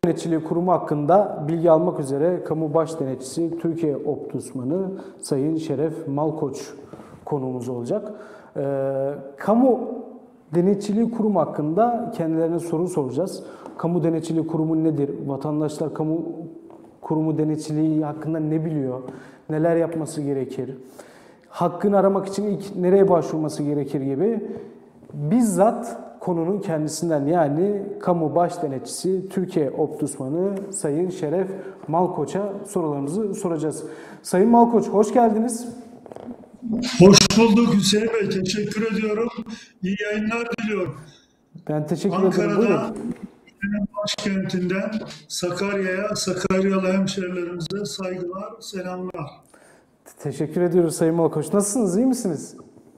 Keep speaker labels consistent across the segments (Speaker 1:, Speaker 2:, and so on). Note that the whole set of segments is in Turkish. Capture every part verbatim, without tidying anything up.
Speaker 1: Denetçiliği Kurumu hakkında bilgi almak üzere Kamu Baş Denetçisi Türkiye Ombudsmanı Sayın Şeref Malkoç konuğumuz olacak. Ee, Kamu Denetçiliği Kurumu hakkında kendilerine soru soracağız. Kamu Denetçiliği Kurumu nedir? Vatandaşlar Kamu Kurumu Denetçiliği hakkında ne biliyor? Neler yapması gerekir? Hakkını aramak için ilk nereye başvurması gerekir gibi bizzat konunun kendisinden, yani Kamu Baş Denetçisi Türkiye Ombudsmanı Sayın Şeref Malkoç'a sorularımızı soracağız. Sayın Malkoç, hoş geldiniz.
Speaker 2: Hoş bulduk Hüseyin Bey. Teşekkür ediyorum. İyi yayınlar diliyorum.
Speaker 1: Ben teşekkür
Speaker 2: Ankara'da,
Speaker 1: ederim.
Speaker 2: Ankara'da başkentinden Sakarya'ya, Sakaryalı hemşehrilerimize saygılar, selamlar.
Speaker 1: Teşekkür ediyoruz Sayın Malkoç. Nasılsınız, iyi misiniz?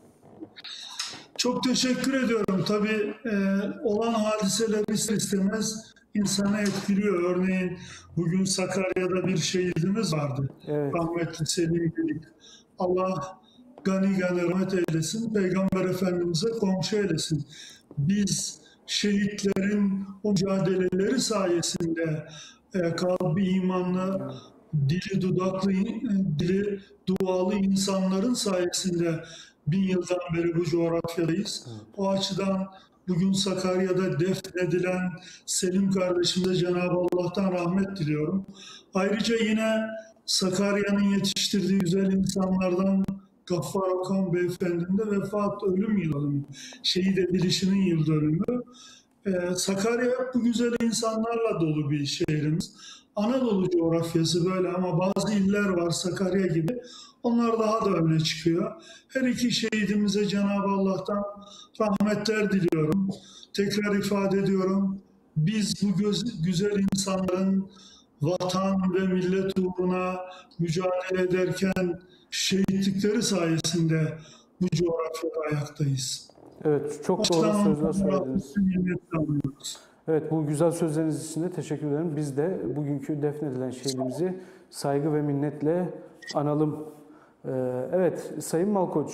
Speaker 2: Çok teşekkür ediyorum. Tabii e, olan hadiseler ister istemez insanı etkiliyor. Örneğin bugün Sakarya'da bir şehidimiz vardı.
Speaker 1: Evet.
Speaker 2: Rahmetli Selim Gülük. Allah gani gani rahmet eylesin. Peygamber Efendimiz'e komşu eylesin. Biz şehitlerin o mücadeleleri sayesinde e, kalbi imanlı, dili dudaklı, dili dualı insanların sayesinde bin yıldan beri bu coğrafyadayız. O açıdan bugün Sakarya'da defnedilen Selim kardeşimize Cenab-ı Allah'tan rahmet diliyorum. Ayrıca yine Sakarya'nın yetiştirdiği güzel insanlardan Gaffar Okan Beyefendi'nin de vefat ölüm yıl dönümü, şehit edilişinin yıl dönümü. Ee, Sakarya bu güzel insanlarla dolu bir şehrimiz. Anadolu coğrafyası böyle ama bazı iller var Sakarya gibi. Onlar daha da öne çıkıyor. Her iki şehidimize Cenab-ı Allah'tan rahmetler diliyorum. Tekrar ifade ediyorum. Biz bu göz, güzel insanların vatan ve millet uğruna mücadele ederken şehitlikleri sayesinde bu coğrafyada ayaktayız.
Speaker 1: Evet, çok doğru sözler söylediniz. Evet, bu güzel sözleriniz için de teşekkür ederim. Biz de bugünkü defnedilen şehidimizi saygı ve minnetle analım. Ee, evet, Sayın Malkoç,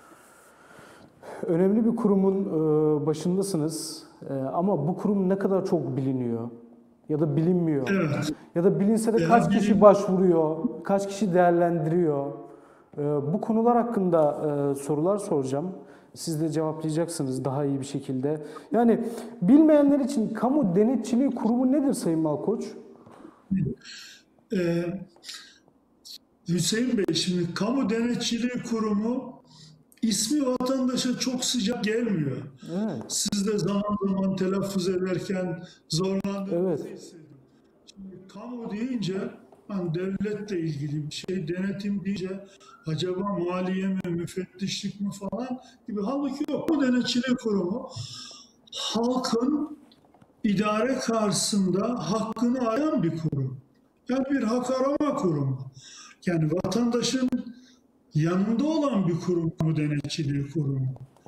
Speaker 1: önemli bir kurumun başındasınız ama bu kurum ne kadar çok biliniyor ya da bilinmiyor?
Speaker 2: Evet.
Speaker 1: Ya da bilinse de kaç kişi başvuruyor, kaç kişi değerlendiriyor? Bu konular hakkında sorular soracağım. Siz de cevaplayacaksınız daha iyi bir şekilde. Yani bilmeyenler için Kamu Denetçiliği Kurumu nedir Sayın Malkoç?
Speaker 2: Ee, Hüseyin Bey, şimdi Kamu Denetçiliği Kurumu ismi vatandaşa çok sıcak gelmiyor.
Speaker 1: Evet.
Speaker 2: Siz de zaman zaman telaffuz ederken zorlandığınızı
Speaker 1: evet.
Speaker 2: hissediyorum. Şimdi kamu deyince hani devletle ilgili bir şey, denetim deyince acaba maliye mi, müfettişlik mi falan gibi. Halbuki yok. Bu denetçiliği kurumu halkın idare karşısında hakkını arayan bir kurum. Yani bir hak arama kurumu. Yani vatandaşın yanında olan bir kurum bu denetçiliği kurumu.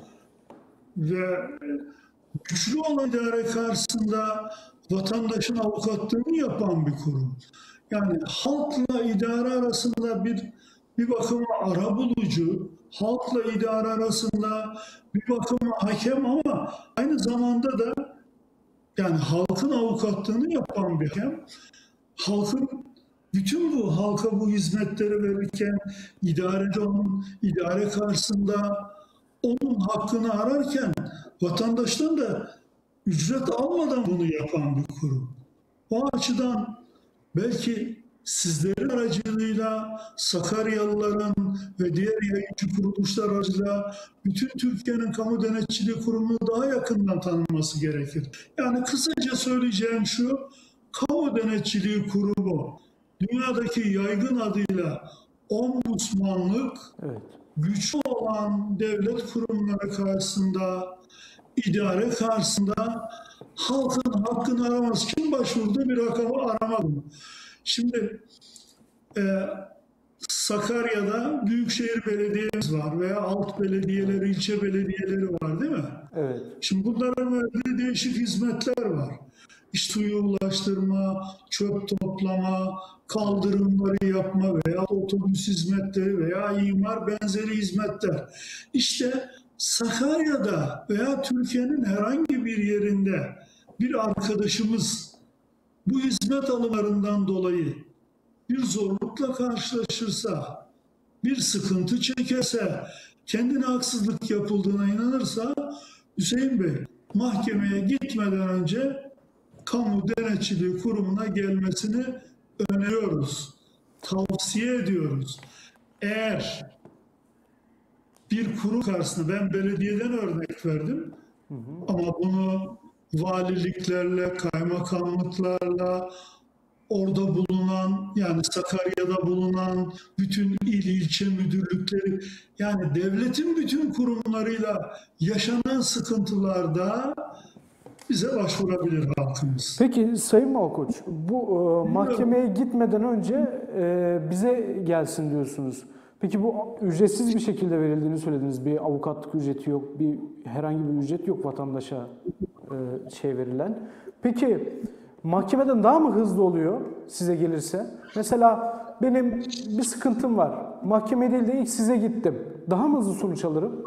Speaker 2: Ve güçlü olan idare karşısında vatandaşın avukatlığını yapan bir kurum. Yani halkla idare arasında bir bir bakıma arabulucu, halkla idare arasında bir bakıma hakem ama aynı zamanda da yani halkın avukatlığını yapan bir hakem. Halkın bütün bu halka bu hizmetleri verirken idareci onun idare karşısında onun hakkını ararken vatandaştan da ücret almadan bunu yapan bir kurum. O açıdan belki sizlerin aracılığıyla Sakaryalıların ve diğer yayıncı kuruluşlar aracılığıyla bütün Türkiye'nin kamu denetçiliği kurumunu daha yakından tanınması gerekir. Yani kısaca söyleyeceğim şu, kamu denetçiliği kurumu dünyadaki yaygın adıyla ombudsmanlık, evet, güçlü olan devlet kurumları karşısında, idare karşısında halkın hakkını araması için başvurduğu bir rakamı arama. Şimdi e, Sakarya'da Büyükşehir Belediye'miz var veya alt belediyeleri, ilçe belediyeleri var değil mi?
Speaker 1: Evet.
Speaker 2: Şimdi bunların verdiği değişik hizmetler var. İşte suyu ulaştırma, çöp toplama, kaldırımları yapma veya otobüs hizmetleri veya imar benzeri hizmetler. İşte Sakarya'da veya Türkiye'nin herhangi bir yerinde bir arkadaşımız bu hizmet alımlarından dolayı bir zorlukla karşılaşırsa, bir sıkıntı çekerse, kendine haksızlık yapıldığına inanırsa Hüseyin Bey mahkemeye gitmeden önce Kamu Denetçiliği Kurumu'na gelmesini öneriyoruz, tavsiye ediyoruz. Eğer bir kurum karşısında, ben belediyeden örnek verdim, hı hı. ama bunu valiliklerle, kaymakamlıklarla, orada bulunan, yani Sakarya'da bulunan bütün il, ilçe müdürlükleri, yani devletin bütün kurumlarıyla yaşanan sıkıntılarda bize başvurabilir halkımız.
Speaker 1: Peki Sayın Malkoç, bu e, mahkemeye gitmeden önce e, bize gelsin diyorsunuz. Peki bu ücretsiz bir şekilde verildiğini söylediniz. Bir avukatlık ücreti yok, bir herhangi bir ücret yok vatandaşa e, şey verilen. Peki mahkemeden daha mı hızlı oluyor size gelirse? Mesela benim bir sıkıntım var. Mahkeme değil de ilk size gittim. Daha mı hızlı sonuç alırım?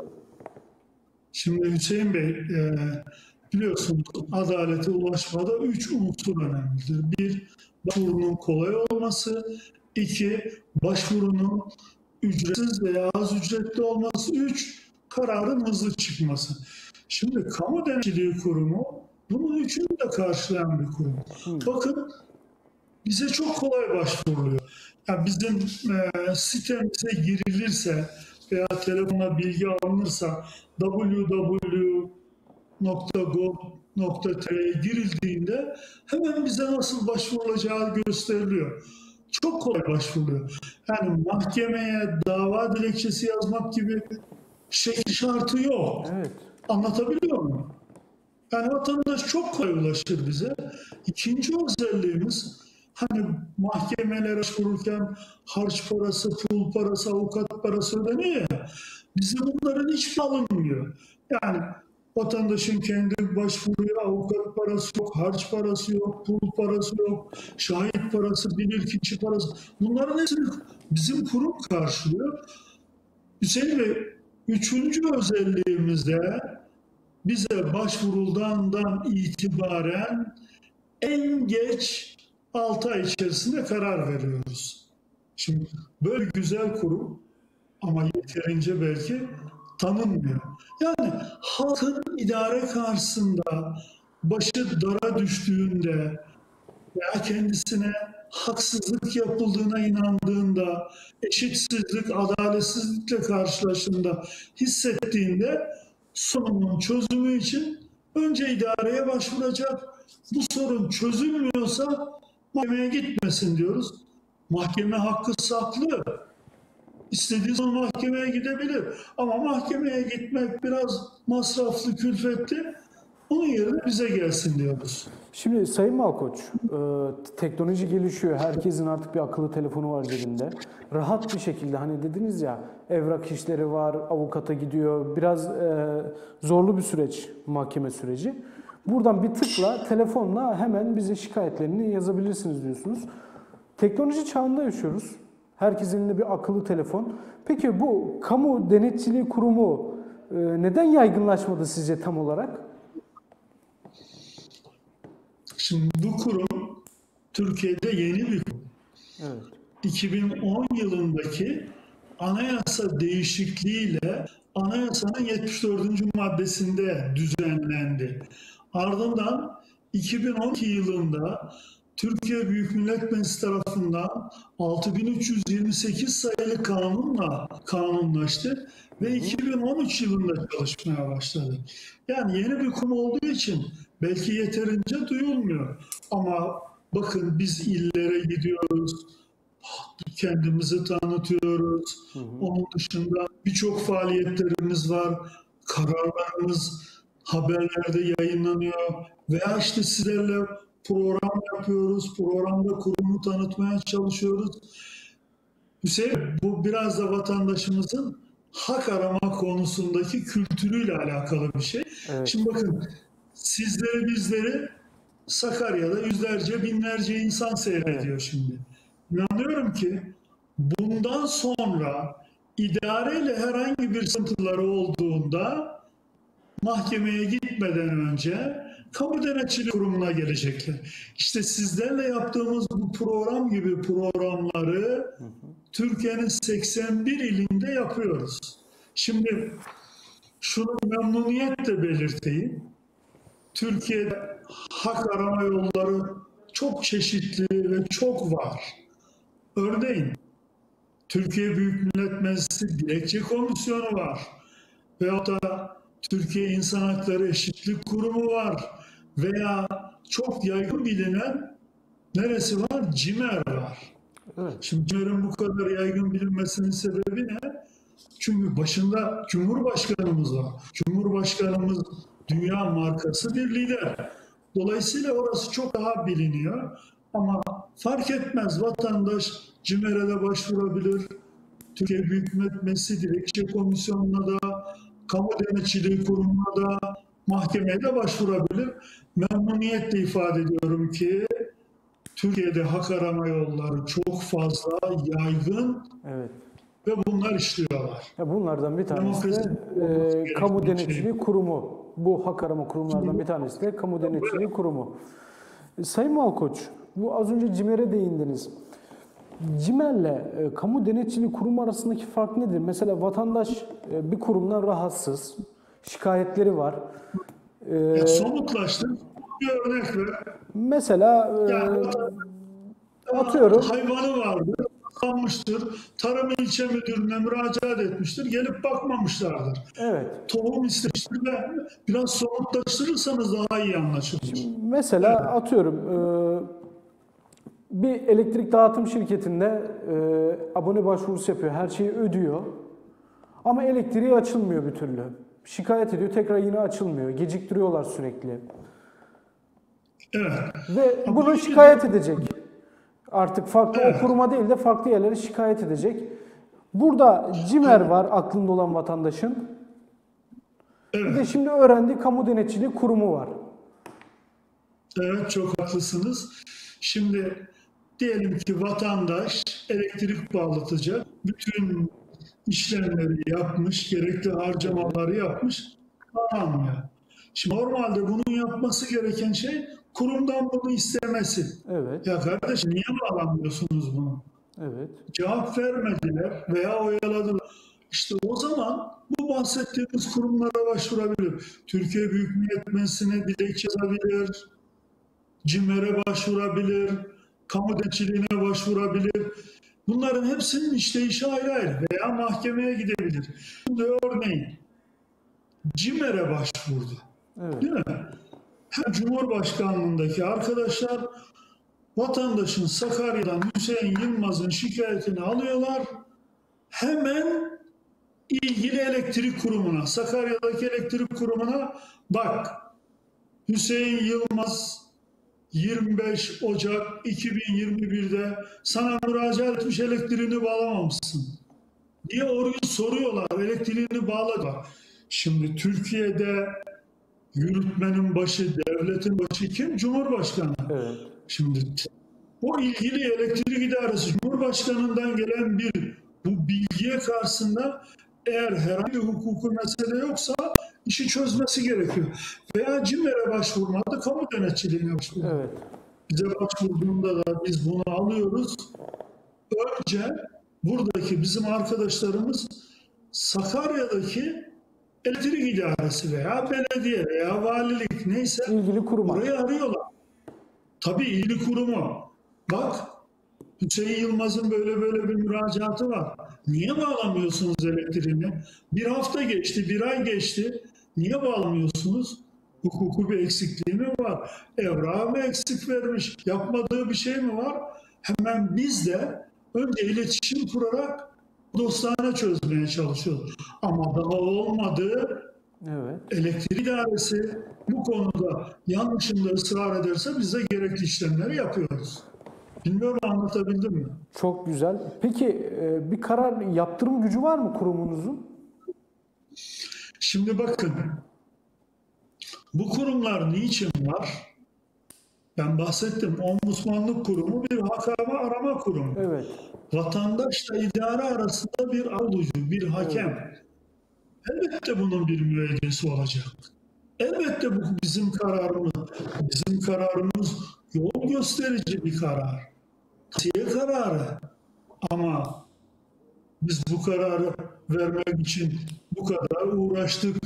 Speaker 2: Şimdi Hüseyin Bey, e, biliyorsunuz adalete ulaşmada üç unsur önemlidir. Bir, başvurunun kolay olması. İki, başvurunun ücretsiz veya az ücretli olması. Üç, kararın hızlı çıkması. Şimdi Kamu Denetçiliği Kurumu bunun üçünü de karşılayan bir kurum. Hmm. Bakın bize çok kolay başvuruluyor. Yani bizim e, sitemize girilirse veya telefona bilgi alınırsa double-u double-u double-u nokta gov nokta tr'ye girildiğinde hemen bize nasıl başvurulacağı gösteriliyor. Çok kolay başvuruluyor. Yani mahkemeye dava dilekçesi yazmak gibi şekil şartı yok. Evet. Anlatabiliyor muyum? Yani vatandaş çok kolay ulaşır bize. İkinci özelliğimiz, hani mahkemelere başvururken harç parası, pul parası, avukat parası ödeniyor ya, bize bunların hiçbir alınmıyor. Yani vatandaşın kendi başvuruya avukat parası yok, harç parası yok, pul parası yok, şahit parası, bilirkişi parası. Bunların hepsini bizim kurum karşılıyor. Hüseyin Bey, üçüncü özelliğimizde bize başvurulduğundan itibaren en geç altı ay içerisinde karar veriyoruz. Şimdi böyle güzel kurum ama yeterince belki tanınmıyor. Yani halkın idare karşısında başı dara düştüğünde veya kendisine haksızlık yapıldığına inandığında, eşitsizlik, adaletsizlikle karşılaştığında, hissettiğinde sorunun çözümü için önce idareye başvuracak. Bu sorun çözülmüyorsa mahkemeye gitmesin diyoruz. Mahkeme hakkı saklı. İstediği zaman mahkemeye gidebilir. Ama mahkemeye gitmek biraz masraflı, külfetli. Onun yerine bize gelsin diyoruz.
Speaker 1: Şimdi Sayın Malkoç, teknoloji gelişiyor. Herkesin artık bir akıllı telefonu var cebinde. Rahat bir şekilde, hani dediniz ya, evrak işleri var, avukata gidiyor. Biraz zorlu bir süreç mahkeme süreci. Buradan bir tıkla, telefonla hemen bize şikayetlerini yazabilirsiniz diyorsunuz. Teknoloji çağında yaşıyoruz. Herkesin elinde bir akıllı telefon. Peki bu Kamu Denetçiliği Kurumu neden yaygınlaşmadı sizce tam olarak?
Speaker 2: Şimdi bu kurum Türkiye'de yeni bir kurum. Evet. iki bin on yılındaki anayasa değişikliğiyle anayasanın yetmiş dördüncü maddesinde düzenlendi. Ardından iki bin on iki yılında Türkiye Büyük Millet Meclisi tarafından altı bin üç yüz yirmi sekiz sayılı kanunla kanunlaştı ve iki bin on üç yılında çalışmaya başladı. Yani yeni bir kurum olduğu için belki yeterince duyulmuyor. Ama bakın biz illere gidiyoruz, kendimizi tanıtıyoruz. Hı hı. Onun dışında birçok faaliyetlerimiz var. Kararlarımız haberlerde yayınlanıyor. Veya işte sizlerle program yapıyoruz. Programda kurumu tanıtmaya çalışıyoruz. Hüseyin, bu biraz da vatandaşımızın hak arama konusundaki kültürüyle alakalı bir şey. Evet. Şimdi bakın, sizleri bizleri Sakarya'da yüzlerce binlerce insan seyrediyor, evet, şimdi. İnanıyorum ki bundan sonra idareyle herhangi bir sıkıntıları olduğunda mahkemeye gitmeden önce Kamu Denetçiliği Kurumu'na gelecekler. İşte sizlerle yaptığımız bu program gibi programları Türkiye'nin seksen bir ilinde yapıyoruz. Şimdi şunu memnuniyetle belirteyim. Türkiye'de hak arama yolları çok çeşitli ve çok var. Örneğin Türkiye Büyük Millet Meclisi Dilekçe Komisyonu var. Veyahut da Türkiye İnsan Hakları Eşitlik Kurumu var. Veya çok yaygın bilinen neresi var? CİMER var.
Speaker 1: Evet.
Speaker 2: Şimdi CİMER'in bu kadar yaygın bilinmesinin sebebi ne? Çünkü başında Cumhurbaşkanımız var. Cumhurbaşkanımız dünya markası bir lider. Dolayısıyla orası çok daha biliniyor. Ama fark etmez, vatandaş CİMER'e de başvurabilir. Türkiye Büyük Millet Meclisi Dilekçe Komisyonu'na da, Kamu Denetçiliği Kurumu'na da, mahkemeye de başvurabilir. Memnuniyetle ifade ediyorum ki Türkiye'de hak arama yolları çok fazla yaygın,
Speaker 1: Evet.
Speaker 2: ve bunlar işliyorlar.
Speaker 1: Ya bunlardan bir tanesi de
Speaker 2: Demokrasi
Speaker 1: e, Kamu
Speaker 2: gerektiği
Speaker 1: Denetçiliği
Speaker 2: şey.
Speaker 1: Kurumu. Bu hak arama kurumlardan bir tanesi de Kamu Denetçiliği Kurumu. E, Sayın Malkoç, bu az önce CİMER'e değindiniz. CİMER'le e, Kamu Denetçiliği Kurumu arasındaki fark nedir? Mesela vatandaş e, bir kurumdan rahatsız, şikayetleri var. E,
Speaker 2: Ya somutlaştır. Bir örnek ver.
Speaker 1: mesela e,
Speaker 2: Yani
Speaker 1: atıyorum.
Speaker 2: hayvanı vardır, kalmıştır. Tarım İlçe Müdürlüğü'ne müracaat etmiştir. Gelip bakmamışlardır.
Speaker 1: Evet.
Speaker 2: Tohum istemiştir ve biraz somutlaştırırsanız daha iyi anlaşılır.
Speaker 1: Mesela atıyorum e, bir elektrik dağıtım şirketinde e, abone başvurusu yapıyor, her şeyi ödüyor. Ama elektriği açılmıyor bir türlü. Şikayet ediyor, tekrar yine açılmıyor. Geciktiriyorlar sürekli.
Speaker 2: Evet.
Speaker 1: Ve
Speaker 2: Ha,
Speaker 1: bunu
Speaker 2: bu
Speaker 1: şikayet edecek. Artık farklı
Speaker 2: Evet.
Speaker 1: o kuruma değil de farklı yerlere şikayet edecek. Burada CİMER var aklında olan vatandaşın. Bir de
Speaker 2: Evet.
Speaker 1: şimdi öğrendiği Kamu Denetçiliği Kurumu var.
Speaker 2: Evet, çok haklısınız. Şimdi diyelim ki vatandaş elektrik bağlatacak, bütün işlemleri yapmış, gerekli harcamaları yapmış, bağlanmıyor. Şimdi normalde bunun yapması gereken şey kurumdan bunu istemesi.
Speaker 1: Evet,
Speaker 2: Ya kardeş, niye bağlanmıyorsunuz bunu?
Speaker 1: evet,
Speaker 2: Cevap vermediler veya oyaladılar. İşte o zaman bu bahsettiğimiz kurumlara başvurabilir. Türkiye Büyük Millet Meclisi'ne dilekçe yazabilir, CİMER'e başvurabilir, kamu denetçiliğine başvurabilir. Bunların hepsinin işleyişi ayrı ayrı veya mahkemeye gidebilir. Şimdi örneğin CİMER'e başvurdu.
Speaker 1: evet,
Speaker 2: Değil mi? Hem Cumhurbaşkanlığındaki arkadaşlar vatandaşın Sakarya'dan Hüseyin Yılmaz'ın şikayetini alıyorlar. Hemen ilgili elektrik kurumuna, Sakarya'daki elektrik kurumuna bak, Hüseyin Yılmaz yirmi beş Ocak iki bin yirmi bir'de sana müracaat etmiş, elektriğini bağlamamışsın diye orayı soruyorlar, elektriğini bağladılar. Şimdi Türkiye'de yürütmenin başı, devletin başı kim? Cumhurbaşkanı.
Speaker 1: evet.
Speaker 2: Şimdi o ilgili elektrik idaresi Cumhurbaşkanı'ndan gelen bir bu bilgiye karşısında eğer herhangi bir hukuki mesele yoksa işi çözmesi gerekiyor. Veya CİMER'e başvurmadı, kamu denetçiliğine başvurdu.
Speaker 1: Evet.
Speaker 2: Bize başvurduğunda da biz bunu alıyoruz. Önce buradaki bizim arkadaşlarımız Sakarya'daki elektrik idaresi veya belediye veya valilik neyse
Speaker 1: İlgili kuruma.
Speaker 2: orayı arıyorlar. Tabii ilgili kurumu. Bak, Hüseyin Yılmaz'ın böyle böyle bir müracaatı var. Niye bağlamıyorsunuz elektriğini? Bir hafta geçti, bir ay geçti. Niye bağlamıyorsunuz? Hukuku bir eksikliği mi var? Evrağı mı eksik vermiş? Yapmadığı bir şey mi var? Hemen biz de önce iletişim kurarak dostane çözmeye çalışıyoruz. Ama daha olmadı.
Speaker 1: Evet.
Speaker 2: Elektrik idaresi bu konuda yanlışında ısrar ederse biz de gerekli işlemleri yapıyoruz. Bilmiyorum, anlatabildim mi?
Speaker 1: Çok güzel. Peki e, bir karar yaptırım gücü var mı kurumunuzun?
Speaker 2: Şimdi bakın, bu kurumlar niçin var? Ben bahsettim. Ombudsmanlık kurumu bir hak arama, arama kurumu.
Speaker 1: Evet.
Speaker 2: Vatandaşla idare arasında bir alıcı, bir hakem. Elbette bunun bir müeyyidesi olacak. Elbette bu bizim kararımız. Bizim kararımız yol gösterici bir karar. Tavsiye kararı. Ama biz bu kararı vermek için bu kadar uğraştık.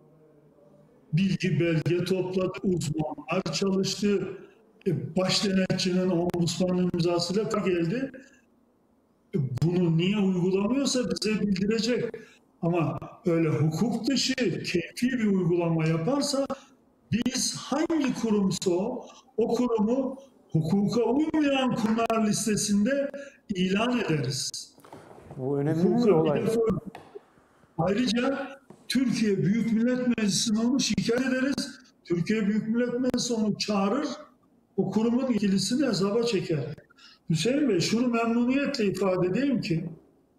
Speaker 2: Bilgi belge topladık, uzmanlar çalıştı. E, Baş denetçinin ombudsman imzasıyla geldi. E, Bunu niye uygulamıyorsa bize bildirecek. Ama öyle hukuk dışı, keyfi bir uygulama yaparsa biz hangi kurumsa o, o kurumu hukuka uymayan kurumlar listesinde ilan ederiz.
Speaker 1: Bu önemli bir
Speaker 2: Hukuka
Speaker 1: olay.
Speaker 2: bir defa. Ayrıca Türkiye Büyük Millet Meclisi'ne onu şikayet ederiz. Türkiye Büyük Millet Meclisi onu çağırır, o kurumun ilgilisini hesaba çeker. Hüseyin Bey, şunu memnuniyetle ifade edeyim ki,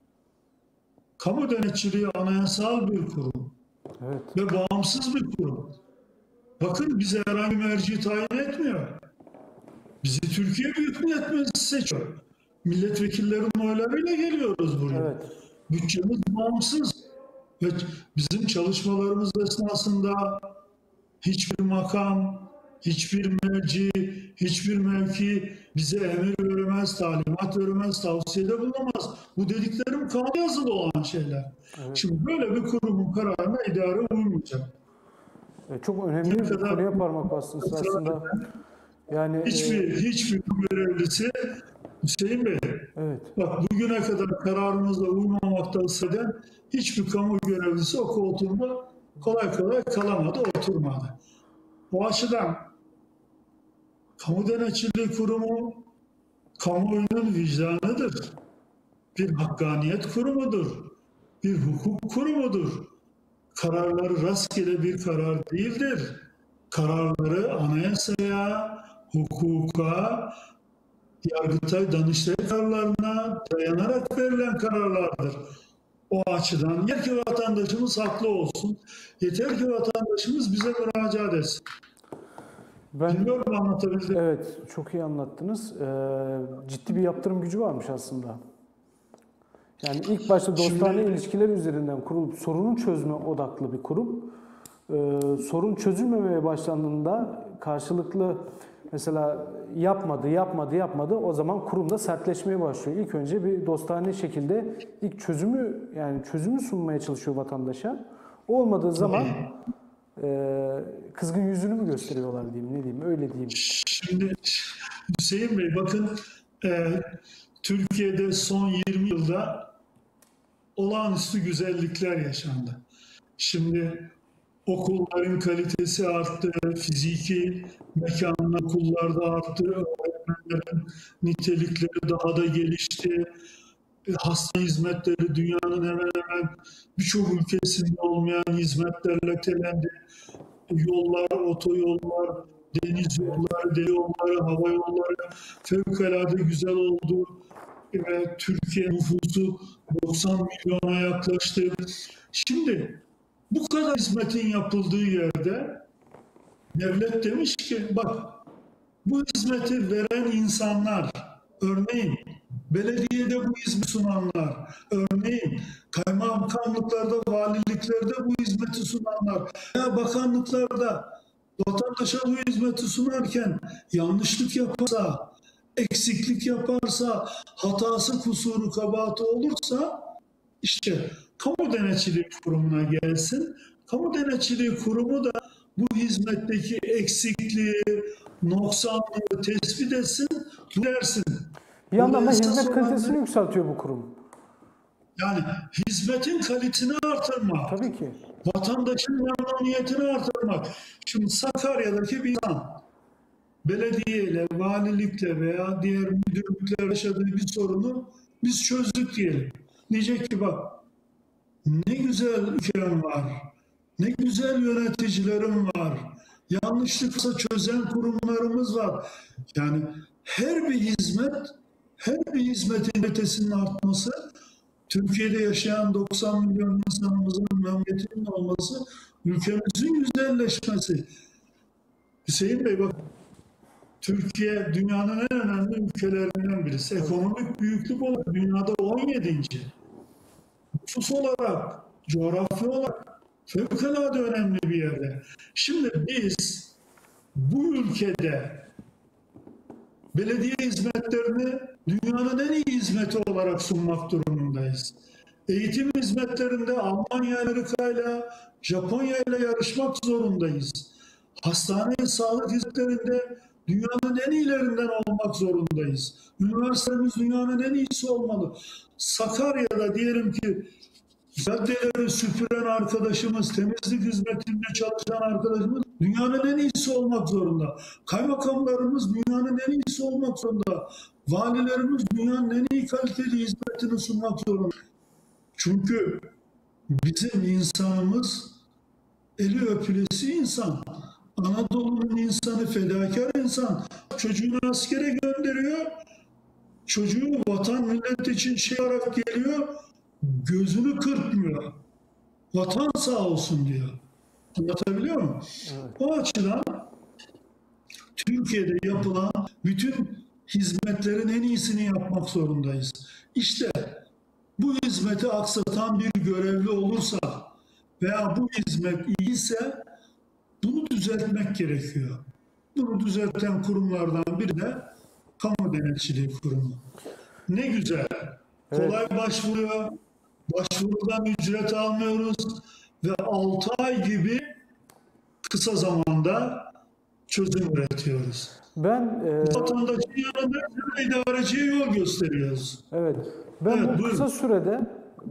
Speaker 2: kamu denetçiliği anayasal bir kurum
Speaker 1: Evet.
Speaker 2: ve bağımsız bir kurum. Bakın bize herhangi bir merci tayin etmiyor. Bizi Türkiye Büyük Millet Meclisi seçiyor. Milletvekillerinin oylarıyla geliyoruz buraya.
Speaker 1: Evet.
Speaker 2: Bütçemiz bağımsız. Ve bizim çalışmalarımız esnasında hiçbir makam, hiçbir merci, hiçbir mevki bize emir veremez, talimat veremez, tavsiyede bulunamaz. Bu dediklerim kanun yazılı olan şeyler.
Speaker 1: Evet.
Speaker 2: Şimdi böyle bir kurumun kararına idare uymayacak.
Speaker 1: E, Çok önemli bir
Speaker 2: kadar-
Speaker 1: konuya parmak bastınız aslında. Yani
Speaker 2: Hiçbir,
Speaker 1: e,
Speaker 2: hiçbir görevlisi, Hüseyin Bey,
Speaker 1: evet.
Speaker 2: bak bugüne kadar kararımızla uymamakta ısrar eden hiçbir kamu görevlisi o koltuğunda kolay kolay kalamadı, oturmadı. Bu açıdan kamu denetçiliği kurumu kamuoyunun vicdanıdır. Bir hakkaniyet kurumudur. Bir hukuk kurumudur. Kararları rastgele bir karar değildir. Kararları anayasaya, hukuka, Yargıtay Danıştay kararlarına dayanarak verilen kararlardır. O açıdan yeter ki vatandaşımız haklı olsun. Yeter ki vatandaşımız bize müracaat etsin.
Speaker 1: Ben
Speaker 2: Bilmiyorum anlatabildim.
Speaker 1: evet çok iyi anlattınız. Ee, ciddi bir yaptırım gücü varmış aslında. Yani ilk başta dostane
Speaker 2: Şimdi-
Speaker 1: ilişkiler üzerinden kurulup sorunun çözme odaklı bir kurum. Ee, sorun çözülmemeye başlandığında karşılıklı mesela yapmadı, yapmadı, yapmadı. O zaman kurumda sertleşmeye başlıyor. İlk önce bir dostane şekilde ilk çözümü yani çözümü sunmaya çalışıyor vatandaşa. Olmadığı zaman e, kızgın yüzünü mü gösteriyorlar diyeyim, ne diyeyim, öyle diyeyim.
Speaker 2: Şimdi Hüseyin Bey bakın e, Türkiye'de son yirmi yılda olağanüstü güzellikler yaşandı. Şimdi okulların kalitesi arttı, fiziki mekanlar okullarda arttı, öğretmenlerin nitelikleri daha da gelişti. E, Hasta hizmetleri dünyanın hemen hemen birçok ülkesinde olmayan hizmetlerle telendi. Yollar, otoyollar, deniz yolları, dere yolları, hava yolları fevkalade güzel oldu. Ve Türkiye nüfusu doksan milyona yaklaştı. Şimdi bu kadar hizmetin yapıldığı yerde devlet demiş ki bak bu hizmeti veren insanlar, örneğin belediyede bu hizmeti sunanlar, örneğin kaymakamlıklarda, valiliklerde bu hizmeti sunanlar veya bakanlıklarda vatandaşa bu hizmeti sunarken yanlışlık yaparsa, eksiklik yaparsa, hatası, kusuru, kabahati olursa işte kamu denetçiliği kurumuna gelsin. Kamu denetçiliği kurumu da bu hizmetteki eksikliği, noksanlığı tespit etsin, dersin.
Speaker 1: Bir yandan da
Speaker 2: Burada esas
Speaker 1: hizmet
Speaker 2: olan
Speaker 1: kalitesini
Speaker 2: ne?
Speaker 1: yükseltiyor bu kurum.
Speaker 2: Yani hizmetin kalitesini artırmak,
Speaker 1: Tabii ki.
Speaker 2: vatandaşın memnuniyetini artırmak. Şimdi Sakarya'daki bir insan belediyeyle, valilikle veya diğer müdürlüklerle yaşadığı bir sorunu biz çözdük diyelim. Diyecek ki bak ne güzel ülkem var, ne güzel yöneticilerim var, yanlışlıksa çözen kurumlarımız var. Yani her bir hizmet, her bir hizmetin kalitesinin artması, Türkiye'de yaşayan doksan milyon insanımızın memleketinin olması, ülkemizin güzelleşmesi. Hüseyin Bey bak, Türkiye dünyanın en önemli ülkelerinden birisi. Ekonomik büyüklük olarak dünyada on yedinci. Nüfus olarak, coğrafya olarak, Fevkalade önemli bir yerde. Şimdi biz bu ülkede belediye hizmetlerini dünyanın en iyi hizmeti olarak sunmak durumundayız. Eğitim hizmetlerinde Almanya, Amerika ile Japonya ile yarışmak zorundayız. Hastane sağlık hizmetlerinde dünyanın en iyilerinden olmak zorundayız. Üniversitemiz dünyanın en iyisi olmalı. Sakarya'da diyelim ki caddeleri süpüren arkadaşımız, temizlik hizmetinde çalışan arkadaşımız dünyanın en iyisi olmak zorunda. Kaymakamlarımız dünyanın en iyisi olmak zorunda. Valilerimiz dünyanın en iyi kaliteli hizmetini sunmak zorunda. Çünkü bizim insanımız eli öpülesi insan. Anadolu'nun insanı fedakar insan. Çocuğunu askere gönderiyor. Çocuğu vatan millet için şey olarak geliyor. Gözünü kırpmıyor. Vatan sağ olsun diyor. Anlatabiliyor muyum? Evet. O açıdan Türkiye'de yapılan bütün hizmetlerin en iyisini yapmak zorundayız. İşte bu hizmeti aksatan bir görevli olursa veya bu hizmet iyiyse bunu düzeltmek gerekiyor. Bunu düzelten kurumlardan biri de Kamu Denetçiliği Kurumu. Ne güzel. Kolay evet. Başvuruyor. Başvurudan ücret almıyoruz ve altı ay gibi kısa zamanda çözüm üretiyoruz.
Speaker 1: Ben e...
Speaker 2: vatandaşın yanında idareciye yol gösteriyoruz.
Speaker 1: Evet. Ben
Speaker 2: evet,
Speaker 1: bu
Speaker 2: buyurun.
Speaker 1: kısa sürede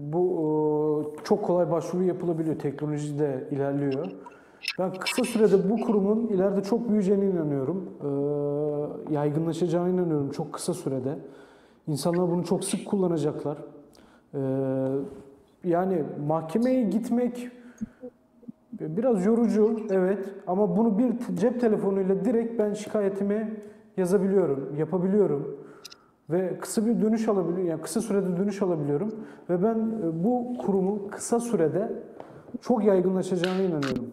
Speaker 1: bu çok kolay başvuru yapılabiliyor. Teknoloji de ilerliyor. Ben kısa sürede bu kurumun ileride çok büyüyeceğine inanıyorum. E, yaygınlaşacağına inanıyorum çok kısa sürede. İnsanlar bunu çok sık kullanacaklar. E, yani mahkemeye gitmek biraz yorucu, evet. Ama bunu bir cep telefonuyla direkt ben şikayetimi yazabiliyorum, yapabiliyorum. Ve kısa bir dönüş alabiliyorum, yani kısa sürede dönüş alabiliyorum. Ve ben bu kurumu kısa sürede çok yaygınlaşacağına inanıyorum.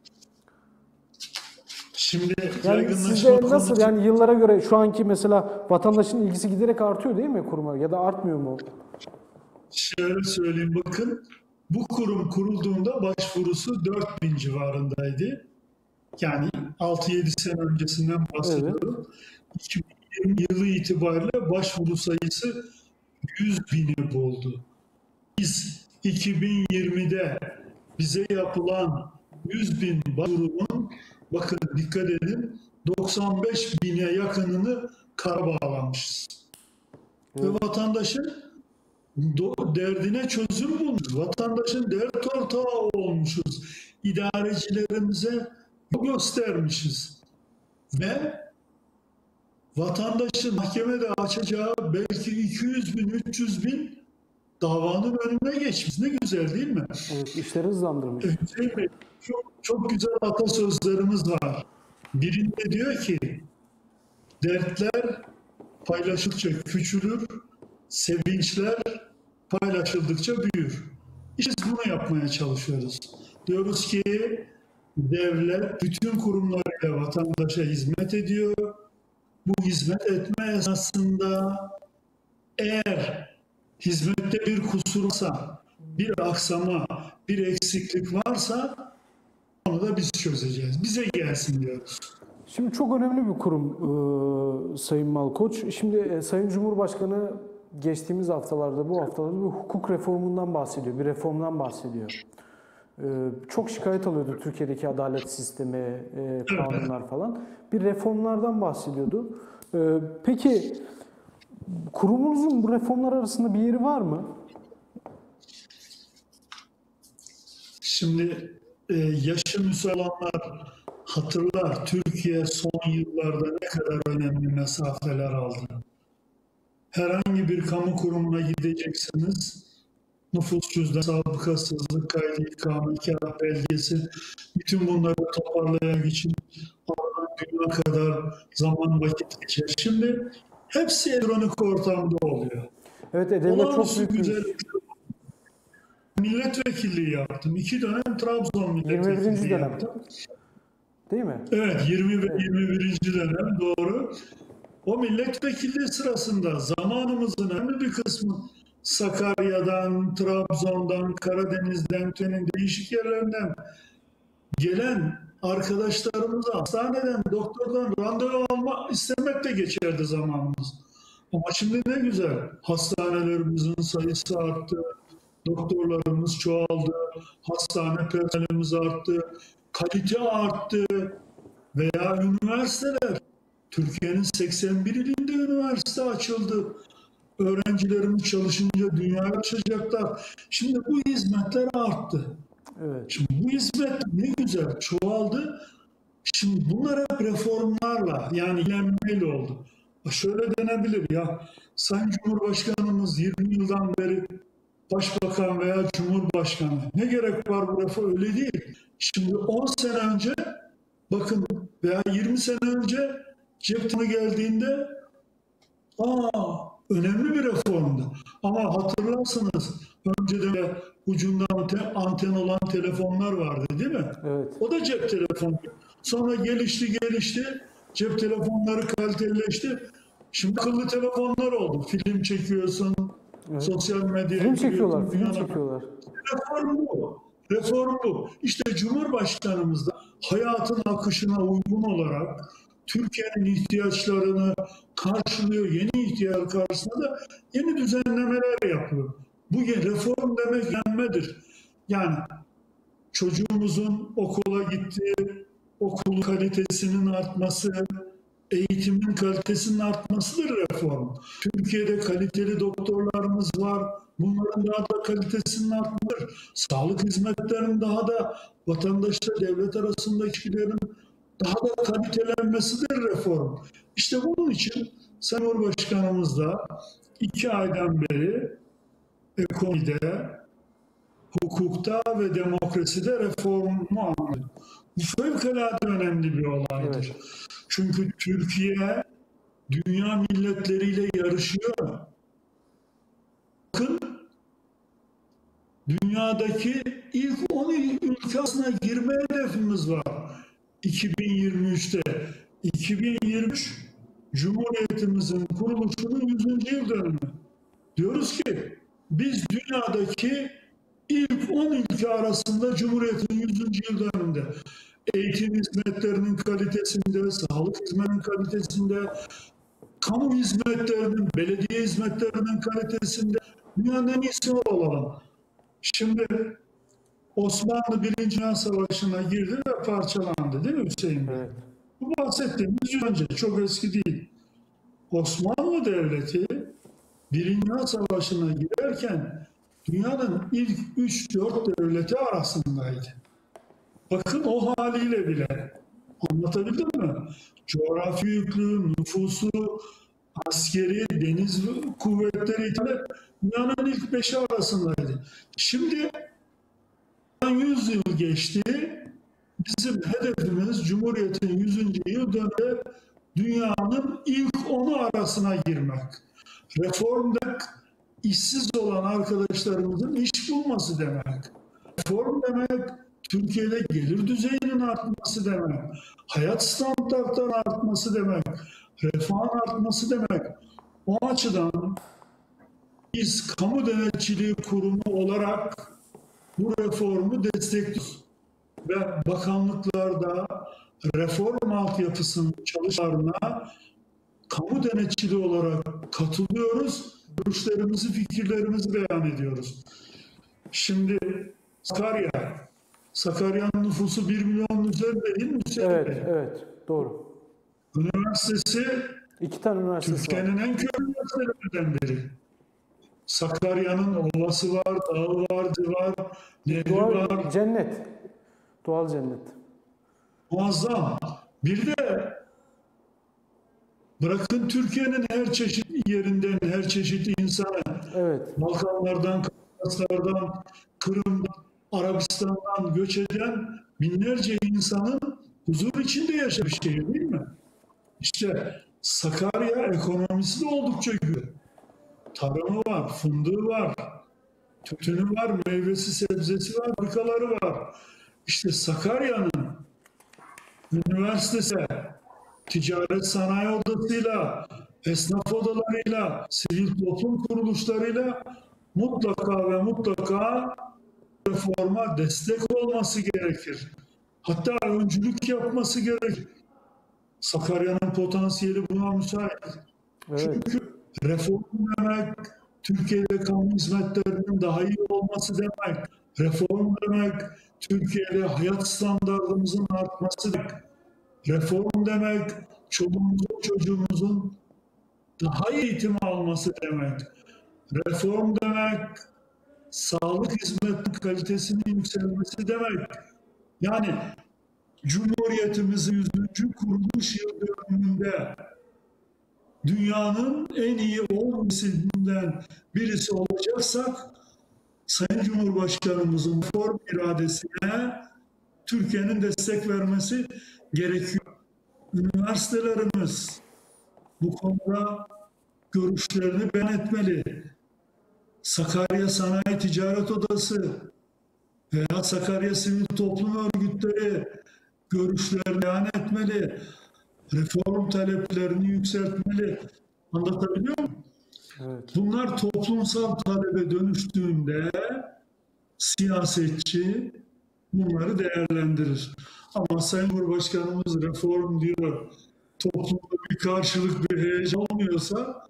Speaker 2: Şimdi
Speaker 1: yani sizde nasıl konusu... yani yıllara göre şu anki mesela vatandaşın ilgisi giderek artıyor değil mi kuruma ya da artmıyor mu?
Speaker 2: Şöyle söyleyeyim bakın. Bu kurum kurulduğunda başvurusu dört bin civarındaydı. Yani altı yedi sene öncesinden bahsediyorum. Evet. iki bin yirmi yılı itibariyle başvuru sayısı yüz bini buldu. Biz iki bin yirmide bize yapılan yüz bin başvurunun bakın dikkat edin doksan beş bine yakınını kara bağlamışız. Evet. Ve vatandaşın derdine çözüm bulmuş. Vatandaşın dert ortağı olmuşuz. İdarecilerimize göstermişiz. Ve vatandaşın mahkemede açacağı belki iki yüz bin, üç yüz bin davanın önüne geçmiş. Ne güzel değil mi?
Speaker 1: Evet, işleri hızlandırmış.
Speaker 2: Çok, çok güzel atasözlerimiz var. Birinde diyor ki, dertler paylaşıldıkça küçülür, sevinçler paylaşıldıkça büyür. İşte biz bunu yapmaya çalışıyoruz. Diyoruz ki devlet bütün kurumlarıyla vatandaşa hizmet ediyor. Bu hizmet etme esnasında eğer hizmette bir kusur varsa, bir aksama, bir eksiklik varsa onu da biz çözeceğiz. Bize gelsin diyoruz.
Speaker 1: Şimdi çok önemli bir kurum e, Sayın Malkoç. Şimdi e, Sayın Cumhurbaşkanı geçtiğimiz haftalarda, bu haftalarda bir hukuk reformundan bahsediyor, bir reformdan bahsediyor. E, çok şikayet alıyordu Türkiye'deki adalet sistemi, e, kanunlar falan. Bir reformlardan bahsediyordu. E, peki kurumunuzun bu reformlar arasında bir yeri var mı?
Speaker 2: Şimdi e, yaşı müsalanlar hatırlar Türkiye son yıllarda ne kadar önemli mesafeler aldı. Herhangi bir kamu kurumuna gideceksiniz, nüfus cüzdanı, sabıkasızlık, kaydı, ikametgah belgesi, bütün bunları toparlayan için dünya kadar zaman vakit geçer. Şimdi hepsi elektronik ortamda oluyor.
Speaker 1: Evet, devlet çok büyük güzel.
Speaker 2: Milletvekilliği yaptım. İki dönem Trabzon milletvekilliği yaptım.
Speaker 1: Değil mi?
Speaker 2: Evet, yirmi ve evet. yirmi birinci dönem doğru. O milletvekilliği sırasında zamanımızın önemli bir kısmı Sakarya'dan, Trabzon'dan, Karadeniz'den, Türkiye'nin değişik yerlerinden gelen arkadaşlarımıza hastaneden, doktordan randevu alma istemek de geçerdi zamanımız. Ama şimdi ne güzel. Hastanelerimizin sayısı arttı, doktorlarımız çoğaldı, hastane personelimiz arttı, kalite arttı veya üniversiteler. Türkiye'nin seksen bir ilinde üniversite açıldı. Öğrencilerimiz çalışınca dünyaya açacaklar. Şimdi bu hizmetler arttı.
Speaker 1: Evet.
Speaker 2: Şimdi bu hizmet ne güzel çoğaldı. Şimdi bunlar hep reformlarla yani ilenmeyle oldu. Şöyle denebilir ya, Sayın Cumhurbaşkanımız yirmi yıldan beri Başbakan veya Cumhurbaşkanı. Ne gerek var bu reform? Öyle değil. Şimdi on sene önce bakın veya yirmi sene önce cep telefonu geldiğinde aa önemli bir reformdu. Ama hatırlarsınız önceden de ucundan te- anten olan telefonlar vardı değil mi?
Speaker 1: Evet.
Speaker 2: O da cep telefonu. Sonra gelişti gelişti. Cep telefonları kaliteleşti. Şimdi akıllı telefonlar oldu. Film çekiyorsun,
Speaker 1: Evet.
Speaker 2: sosyal medyaya
Speaker 1: Film çekiyorlar,
Speaker 2: giriyorsun,
Speaker 1: film
Speaker 2: dünyana-
Speaker 1: çekiyorlar.
Speaker 2: Reform bu. Reform bu. İşte Cumhurbaşkanımız da hayatın akışına uygun olarak Türkiye'nin ihtiyaçlarını karşılıyor. Yeni ihtiyaç karşısında da yeni düzenlemeler yapıyor. Bu reform demek yenmedir. Yani çocuğumuzun okula gittiği, okulun kalitesinin artması, eğitimin kalitesinin artmasıdır reform. Türkiye'de kaliteli doktorlarımız var. Bunların daha da kalitesinin artmasıdır. Sağlık hizmetlerinin daha da vatandaşla devlet arasındaki ilişkilerin daha da kalitelenmesidir reform. İşte bunun için Sayın Cumhurbaşkanımız da iki aydan beri ekonomide, hukukta ve demokraside reformu anlıyor. Bu fevkalade önemli bir olaydır.
Speaker 1: Evet.
Speaker 2: Çünkü Türkiye dünya milletleriyle yarışıyor. Bakın dünyadaki ilk on ülke arasına girme hedefimiz var. iki bin yirmi üçte. iki bin yirmi üç Cumhuriyetimizin kuruluşunun yüzüncü yıl dönümü. Diyoruz ki biz dünyadaki ilk on ülke arasında Cumhuriyet'in yüzüncü yıl dönümünde eğitim hizmetlerinin kalitesinde, sağlık hizmetlerinin kalitesinde, kamu hizmetlerinin, belediye hizmetlerinin kalitesinde dünyanın en iyisi olalım. Şimdi Osmanlı Birinci Dünya Savaşı'na girdi ve parçalandı değil mi Hüseyin Bey?
Speaker 1: Evet.
Speaker 2: Bu bahsettiğimiz yıl önce, çok eski değil. Osmanlı Devleti Birinci Dünya Savaşı'na girerken dünyanın ilk üç dört devleti arasındaydı. Bakın o haliyle bile anlatabildim mi? Coğrafi yüklü, nüfusu, askeri, deniz kuvvetleri dünyanın ilk beşi arasındaydı. Şimdi yüz yıl geçti. Bizim hedefimiz Cumhuriyet'in yüzüncü yıl dönümünde dünyanın ilk onu arasına girmek. Reform demek işsiz olan arkadaşlarımızın iş bulması demek. Reform demek Türkiye'de gelir düzeyinin artması demek. Hayat standartlarının artması demek. Refahın artması demek. O açıdan biz kamu denetçiliği kurumu olarak bu reformu destekliyoruz. Ve bakanlıklarda reform altyapısının çalışmalarına kamu denetçiliği olarak katılıyoruz. Görüşlerimizi, fikirlerimizi beyan ediyoruz. Şimdi Sakarya, Sakarya'nın nüfusu bir milyonun üzerinde değil mi?
Speaker 1: Evet, evet. Doğru.
Speaker 2: Üniversitesi
Speaker 1: İki tane üniversitesi var.
Speaker 2: Türkiye'nin en köklü üniversitelerinden biri. Sakarya'nın ovası var, dağı var, var, nehri
Speaker 1: Doğal
Speaker 2: var.
Speaker 1: cennet. Doğal cennet.
Speaker 2: Muazzam. Bir de bırakın Türkiye'nin her çeşit yerinden, her çeşit insanı,
Speaker 1: Evet.
Speaker 2: Balkanlardan, Kafkaslardan, Kırım'dan, Arabistan'dan göç eden binlerce insanın huzur içinde yaşadığı bir şehir değil mi? İşte Sakarya ekonomisi de oldukça güçlü. Tarımı var, fındığı var, tütünü var, meyvesi, sebzesi var, fabrikaları var. İşte Sakarya'nın üniversitesi, ticaret sanayi odasıyla, esnaf odalarıyla, sivil toplum kuruluşlarıyla mutlaka ve mutlaka reforma destek olması gerekir. Hatta öncülük yapması gerekir. Sakarya'nın potansiyeli buna müsait.
Speaker 1: Evet.
Speaker 2: Çünkü reform demek, Türkiye'de kamu hizmetlerinin daha iyi olması demek. Reform demek, Türkiye'de hayat standartımızın artması demek. Reform demek, çoluğumuzun, çocuğumuzun daha iyi eğitim alması demek. Reform demek, sağlık hizmetinin kalitesinin yükselmesi demek. Yani Cumhuriyetimizin yüzüncü kuruluş yıl dönümünde dünyanın en iyi on ülkesinden birisi olacaksak Sayın Cumhurbaşkanımızın reform iradesine Türkiye'nin destek vermesi gerekiyor. Üniversitelerimiz bu konuda görüşlerini beyan etmeli. Sakarya Sanayi Ticaret Odası veya Sakarya Sivil Toplum Örgütleri görüşlerini beyan etmeli. Reform taleplerini yükseltmeli. Anlatabiliyor muyum?
Speaker 1: Evet.
Speaker 2: Bunlar toplumsal talebe dönüştüğünde siyasetçi bunları değerlendirir. Ama Sayın Cumhurbaşkanımız reform diyor, toplumda bir karşılık, bir heyecan olmuyorsa,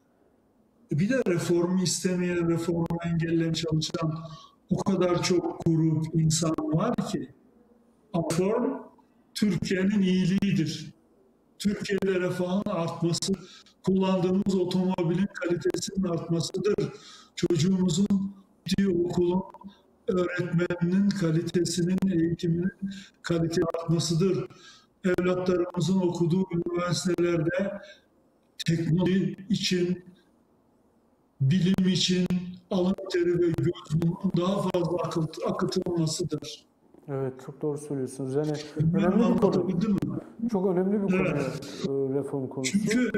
Speaker 2: bir de reformu istemeyen, reformu engellemeye çalışan o kadar çok grup insan var ki. Ama reform Türkiye'nin iyiliğidir. Türkiye'de refahın artması, kullandığımız otomobilin kalitesinin artmasıdır. Çocuğumuzun gittiği okulun öğretmeninin kalitesinin, eğitiminin kalitesi artmasıdır. Evlatlarımızın okuduğu üniversitelerde teknoloji için, bilim için alın teri ve gözünün daha fazla akıtılmasıdır.
Speaker 1: Evet, çok doğru söylüyorsunuz. Yani
Speaker 2: Bilmiyorum,
Speaker 1: önemli bir konu.
Speaker 2: anlatabildim mi?
Speaker 1: Çok önemli bir konu
Speaker 2: Evet.
Speaker 1: e, reform konusu.
Speaker 2: Çünkü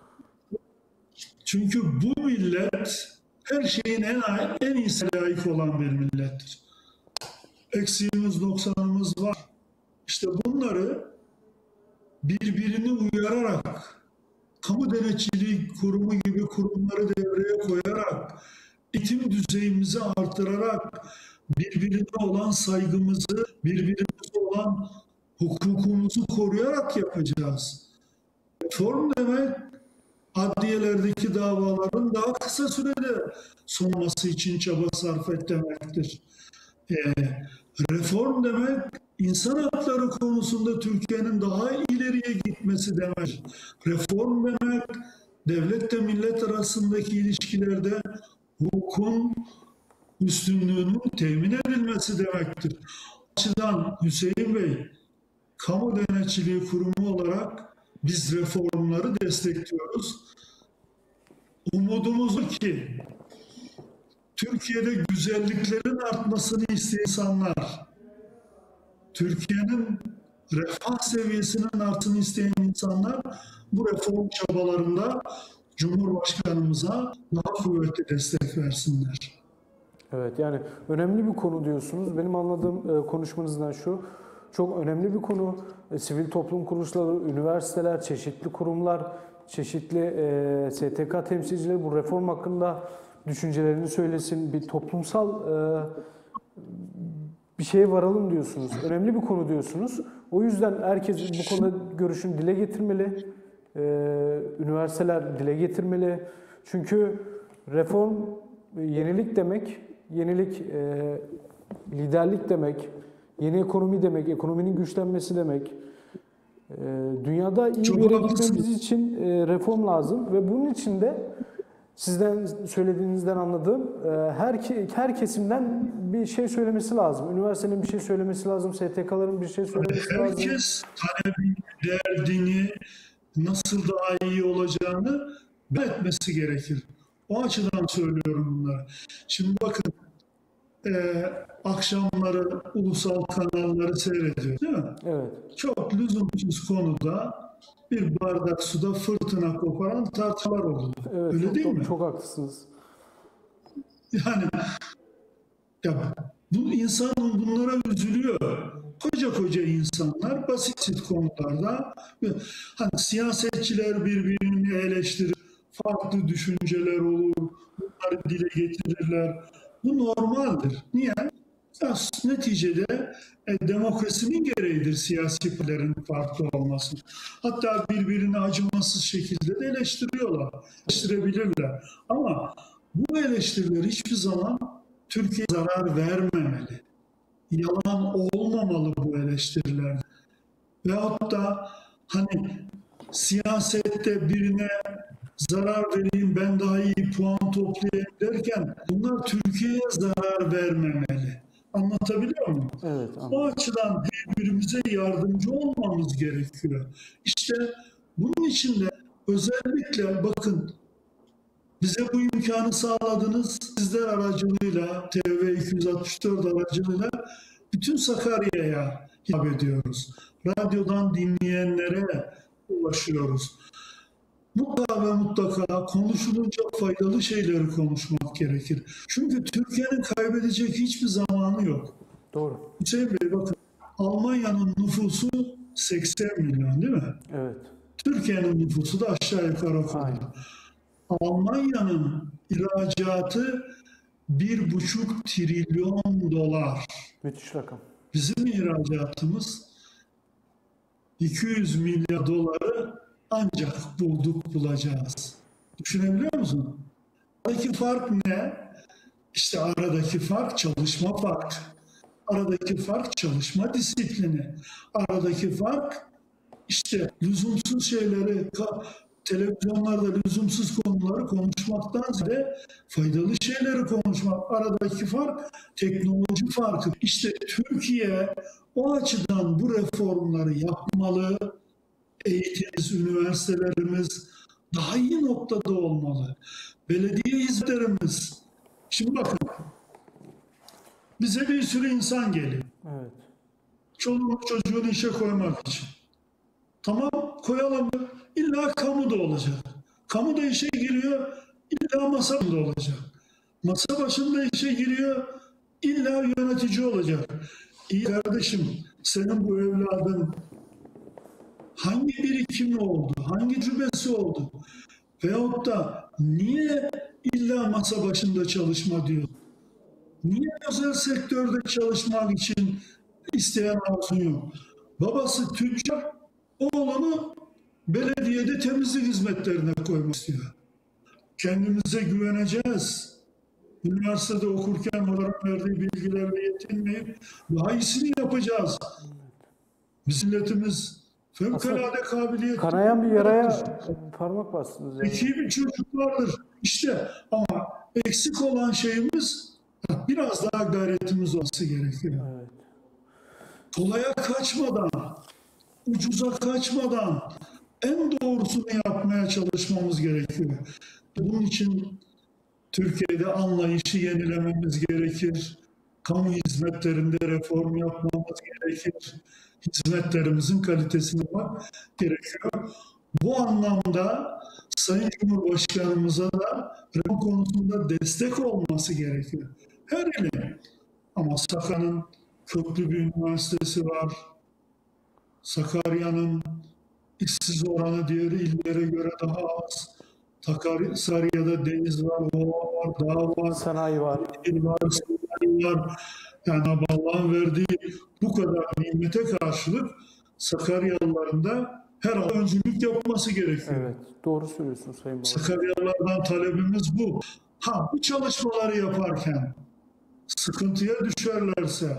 Speaker 2: çünkü bu millet her şeyin en en iyisine layık olan bir millettir. Eksiğimiz, noksanımız var. İşte bunları birbirini uyararak, kamu denetçiliği kurumu gibi kurumları devreye koyarak, eğitim düzeyimizi artırarak, birbirine olan saygımızı, birbirimize olan hukukumuzu koruyarak yapacağız. Reform demek, adliyelerdeki davaların daha kısa sürede sonması için çaba sarf et demektir. E, reform demek, insan hakları konusunda Türkiye'nin daha ileriye gitmesi demek. Reform demek, devletle millet arasındaki ilişkilerde hukukun üstünlüğünün temin edilmesi demektir. O açıdan Hüseyin Bey, kamu denetçiliği kurumu olarak biz reformları destekliyoruz. Umudumuz o ki Türkiye'de güzelliklerin artmasını isteyen insanlar, Türkiye'nin refah seviyesinin artmasını isteyen insanlar bu reform çabalarında Cumhurbaşkanımıza daha kuvvetli destek versinler.
Speaker 1: Evet, yani önemli bir konu diyorsunuz. Benim anladığım e, konuşmanızdan şu, çok önemli bir konu. E, sivil toplum kuruluşları, üniversiteler, çeşitli kurumlar, çeşitli e, S T K temsilcileri bu reform hakkında düşüncelerini söylesin. Bir toplumsal e, bir şeye varalım diyorsunuz. Önemli bir konu diyorsunuz. O yüzden herkes bu konuda görüşünü dile getirmeli. E, üniversiteler dile getirmeli. Çünkü reform yenilik demek, yenilik e, liderlik demek, yeni ekonomi demek, ekonominin güçlenmesi demek. E, dünyada iyi
Speaker 2: Çok
Speaker 1: bir yere
Speaker 2: haklısınız.
Speaker 1: gitmemiz için e, reform lazım ve bunun için de sizden söylediğinizden anladığım e, her her kesimden bir şey söylemesi lazım. Üniversitenin bir şey söylemesi lazım, S T K'ların bir şey söylemesi lazım.
Speaker 2: Herkes talebini, derdini, nasıl daha iyi olacağını belirtmesi gerekir. O açıdan söylüyorum bunları. Şimdi bakın, e, akşamları ulusal kanalları seyrediyor, değil mi?
Speaker 1: Evet.
Speaker 2: Çok lüzumsuz konuda bir bardak suda fırtına koparan tartışmalar oldu.
Speaker 1: Evet,
Speaker 2: Öyle
Speaker 1: çok,
Speaker 2: değil
Speaker 1: çok,
Speaker 2: mi?
Speaker 1: çok haklısınız.
Speaker 2: Yani ya bu insanın bunlara üzülüyor. Koca koca insanlar basit konularda, hani siyasetçiler birbirini eleştirir, farklı düşünceler olur, sorunları dile getirirler. Bu normaldir. Niye? Ya, neticede e, demokrasinin gereğidir siyasi partilerin farklı olması. Hatta birbirini acımasız şekilde de eleştiriyorlar, eleştirebilirler. Ama bu eleştiriler hiçbir zaman Türkiye'ye zarar vermemeli. Yalan olmamalı bu eleştiriler. Veyahut da hani siyasette birine zarar vereyim, ben daha iyi puan toplayayım derken bunlar Türkiye'ye zarar vermemeli. Anlatabiliyor muyum?
Speaker 1: Evet,
Speaker 2: O
Speaker 1: anladım.
Speaker 2: açıdan birbirimize yardımcı olmamız gerekiyor. İşte bunun için de özellikle bakın bize bu imkanı sağladınız. Sizler aracılığıyla, T V iki yüz altmış dört aracılığıyla bütün Sakarya'ya hitap ediyoruz. Radyodan dinleyenlere ulaşıyoruz. Mutlaka ve mutlaka konuşulunca faydalı şeyleri konuşmak gerekir. Çünkü Türkiye'nin kaybedecek hiçbir zamanı yok.
Speaker 1: Doğru.
Speaker 2: Hüseyin Bey bakın, Almanya'nın nüfusu seksen milyon değil mi?
Speaker 1: Evet.
Speaker 2: Türkiye'nin nüfusu da aşağı yukarı o kadar.
Speaker 1: Aynen.
Speaker 2: Almanya'nın ihracatı bir buçuk trilyon dolar.
Speaker 1: Müthiş rakam.
Speaker 2: Bizim ihracatımız iki yüz milyar doları ancak bulduk bulacağız. Düşünebiliyor musun? Aradaki fark ne? İşte aradaki fark çalışma farkı. Aradaki fark çalışma disiplini. Aradaki fark işte lüzumsuz şeyleri, televizyonlarda lüzumsuz konuları konuşmaktan ziyade faydalı şeyleri konuşmak. Aradaki fark teknoloji farkı. İşte Türkiye o açıdan bu reformları yapmalı. Eğitimimiz, üniversitelerimiz daha iyi noktada olmalı. Belediye hizmetlerimiz. Şimdi bakın, bize bir sürü insan geliyor.
Speaker 1: Evet.
Speaker 2: Çoluğunu çocuğunu işe koymak için. Tamam, koyalım. İlla kamu da olacak. Kamu da işe giriyor, illa masa başında olacak. Masa başında işe giriyor, illa yönetici olacak. İyi kardeşim, senin bu evladın hangi birikimi oldu, hangi tecrübesi oldu? Veyahut da niye illa masa başında çalışma diyor? Niye özel sektörde çalışmak için isteyen arzun yok? Babası tüccar, oğlunu belediyede temizlik hizmetlerine koymak istiyor. Kendimize güveneceğiz. Üniversitede okurken onların verdiği bilgilerle yetinmeyip daha iyisini yapacağız. Bizim milletimiz fevkalade kabiliyetli.
Speaker 1: Kanayan bir yaraya parmak bastınız. Yani.
Speaker 2: Zeki bir çocuk vardır. İşte ama eksik olan şeyimiz biraz daha gayretimiz olması gerekiyor.
Speaker 1: Evet.
Speaker 2: Kolaya kaçmadan, ucuza kaçmadan en doğrusunu yapmaya çalışmamız gerekiyor. Bunun için Türkiye'de anlayışı yenilememiz gerekir. Kamu hizmetlerinde reform yapmamız gerekir. Hizmetlerimizin kalitesine bakmak gerekiyor. Bu anlamda Sayın Cumhurbaşkanımıza da reform konusunda destek olması gerekiyor. Her ilin. Ama Sakarya'nın köklü bir üniversitesi var. Sakarya'nın işsiz oranı diğer illere göre daha az. Sakarya'da deniz var, ova var, dağ var,
Speaker 1: Sanayi var.
Speaker 2: il var, sanayi var. Yani Allah'ın verdiği bu kadar nimete karşılık Sakaryalıların da her an öncülük yapması gerekiyor.
Speaker 1: Evet, doğru söylüyorsunuz Sayın Babacan.
Speaker 2: Sakaryalılardan talebimiz bu. Ha, bu çalışmaları yaparken sıkıntıya düşerlerse,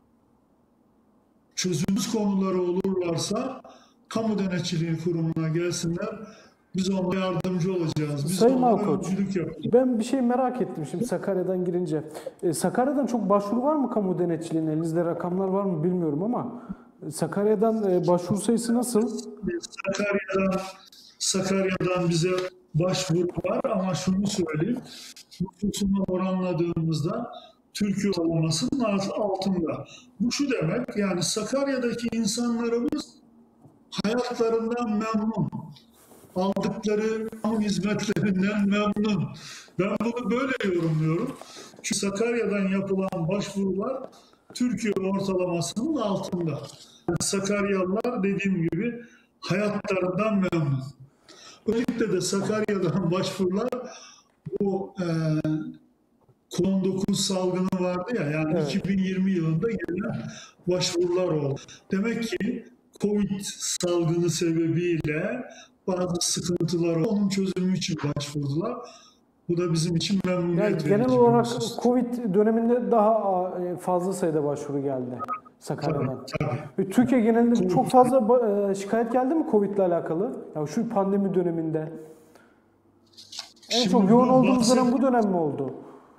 Speaker 2: çözülmüş konuları olurlarsa kamu denetçiliği kurumuna gelsinler. Biz onlara yardımcı olacağız. Biz
Speaker 1: Sayın
Speaker 2: onlara
Speaker 1: Malkoç,
Speaker 2: öncülük yapacağız.
Speaker 1: ben bir şey merak ettim şimdi Sakarya'dan girince. E, Sakarya'dan çok başvuru var mı kamu denetçiliğine? Elinizde rakamlar var mı bilmiyorum ama Sakarya'dan e, başvuru sayısı nasıl?
Speaker 2: Sakarya'dan, Sakarya'dan bize başvuru var ama şunu söyleyeyim. Nüfusuna oranladığımızda Türkiye ortalamasının altında. Bu şu demek, yani Sakarya'daki insanlarımız hayatlarından memnun. Aldıkları kamu hizmetlerinden memnun. Ben bunu böyle yorumluyorum. Çünkü Sakarya'dan yapılan başvurular Türkiye ortalamasının altında. Yani Sakaryalılar dediğim gibi hayatlarından memnun. Özellikle de Sakarya'dan başvurular bu e, kovid on dokuz salgını vardı ya, yani
Speaker 1: Evet.
Speaker 2: iki bin yirmi yılında gelen başvurular oldu. Demek ki Covid salgını sebebiyle bazı sıkıntılar oldu. Onun çözümü için başvurdular. Bu da bizim için
Speaker 1: Yani
Speaker 2: memnuniyet
Speaker 1: genel
Speaker 2: verici bir
Speaker 1: olarak
Speaker 2: husus.
Speaker 1: Covid döneminde daha e, fazla sayıda başvuru geldi Sakarya'dan.
Speaker 2: Tabii, tabii.
Speaker 1: E, Türkiye genelinde çok fazla ba- e, şikayet geldi mi Covid ile alakalı? Ya şu pandemi döneminde. En
Speaker 2: Şimdi
Speaker 1: çok yoğun
Speaker 2: bu
Speaker 1: olduğumuz
Speaker 2: bahset-
Speaker 1: dönem bu dönem mi oldu?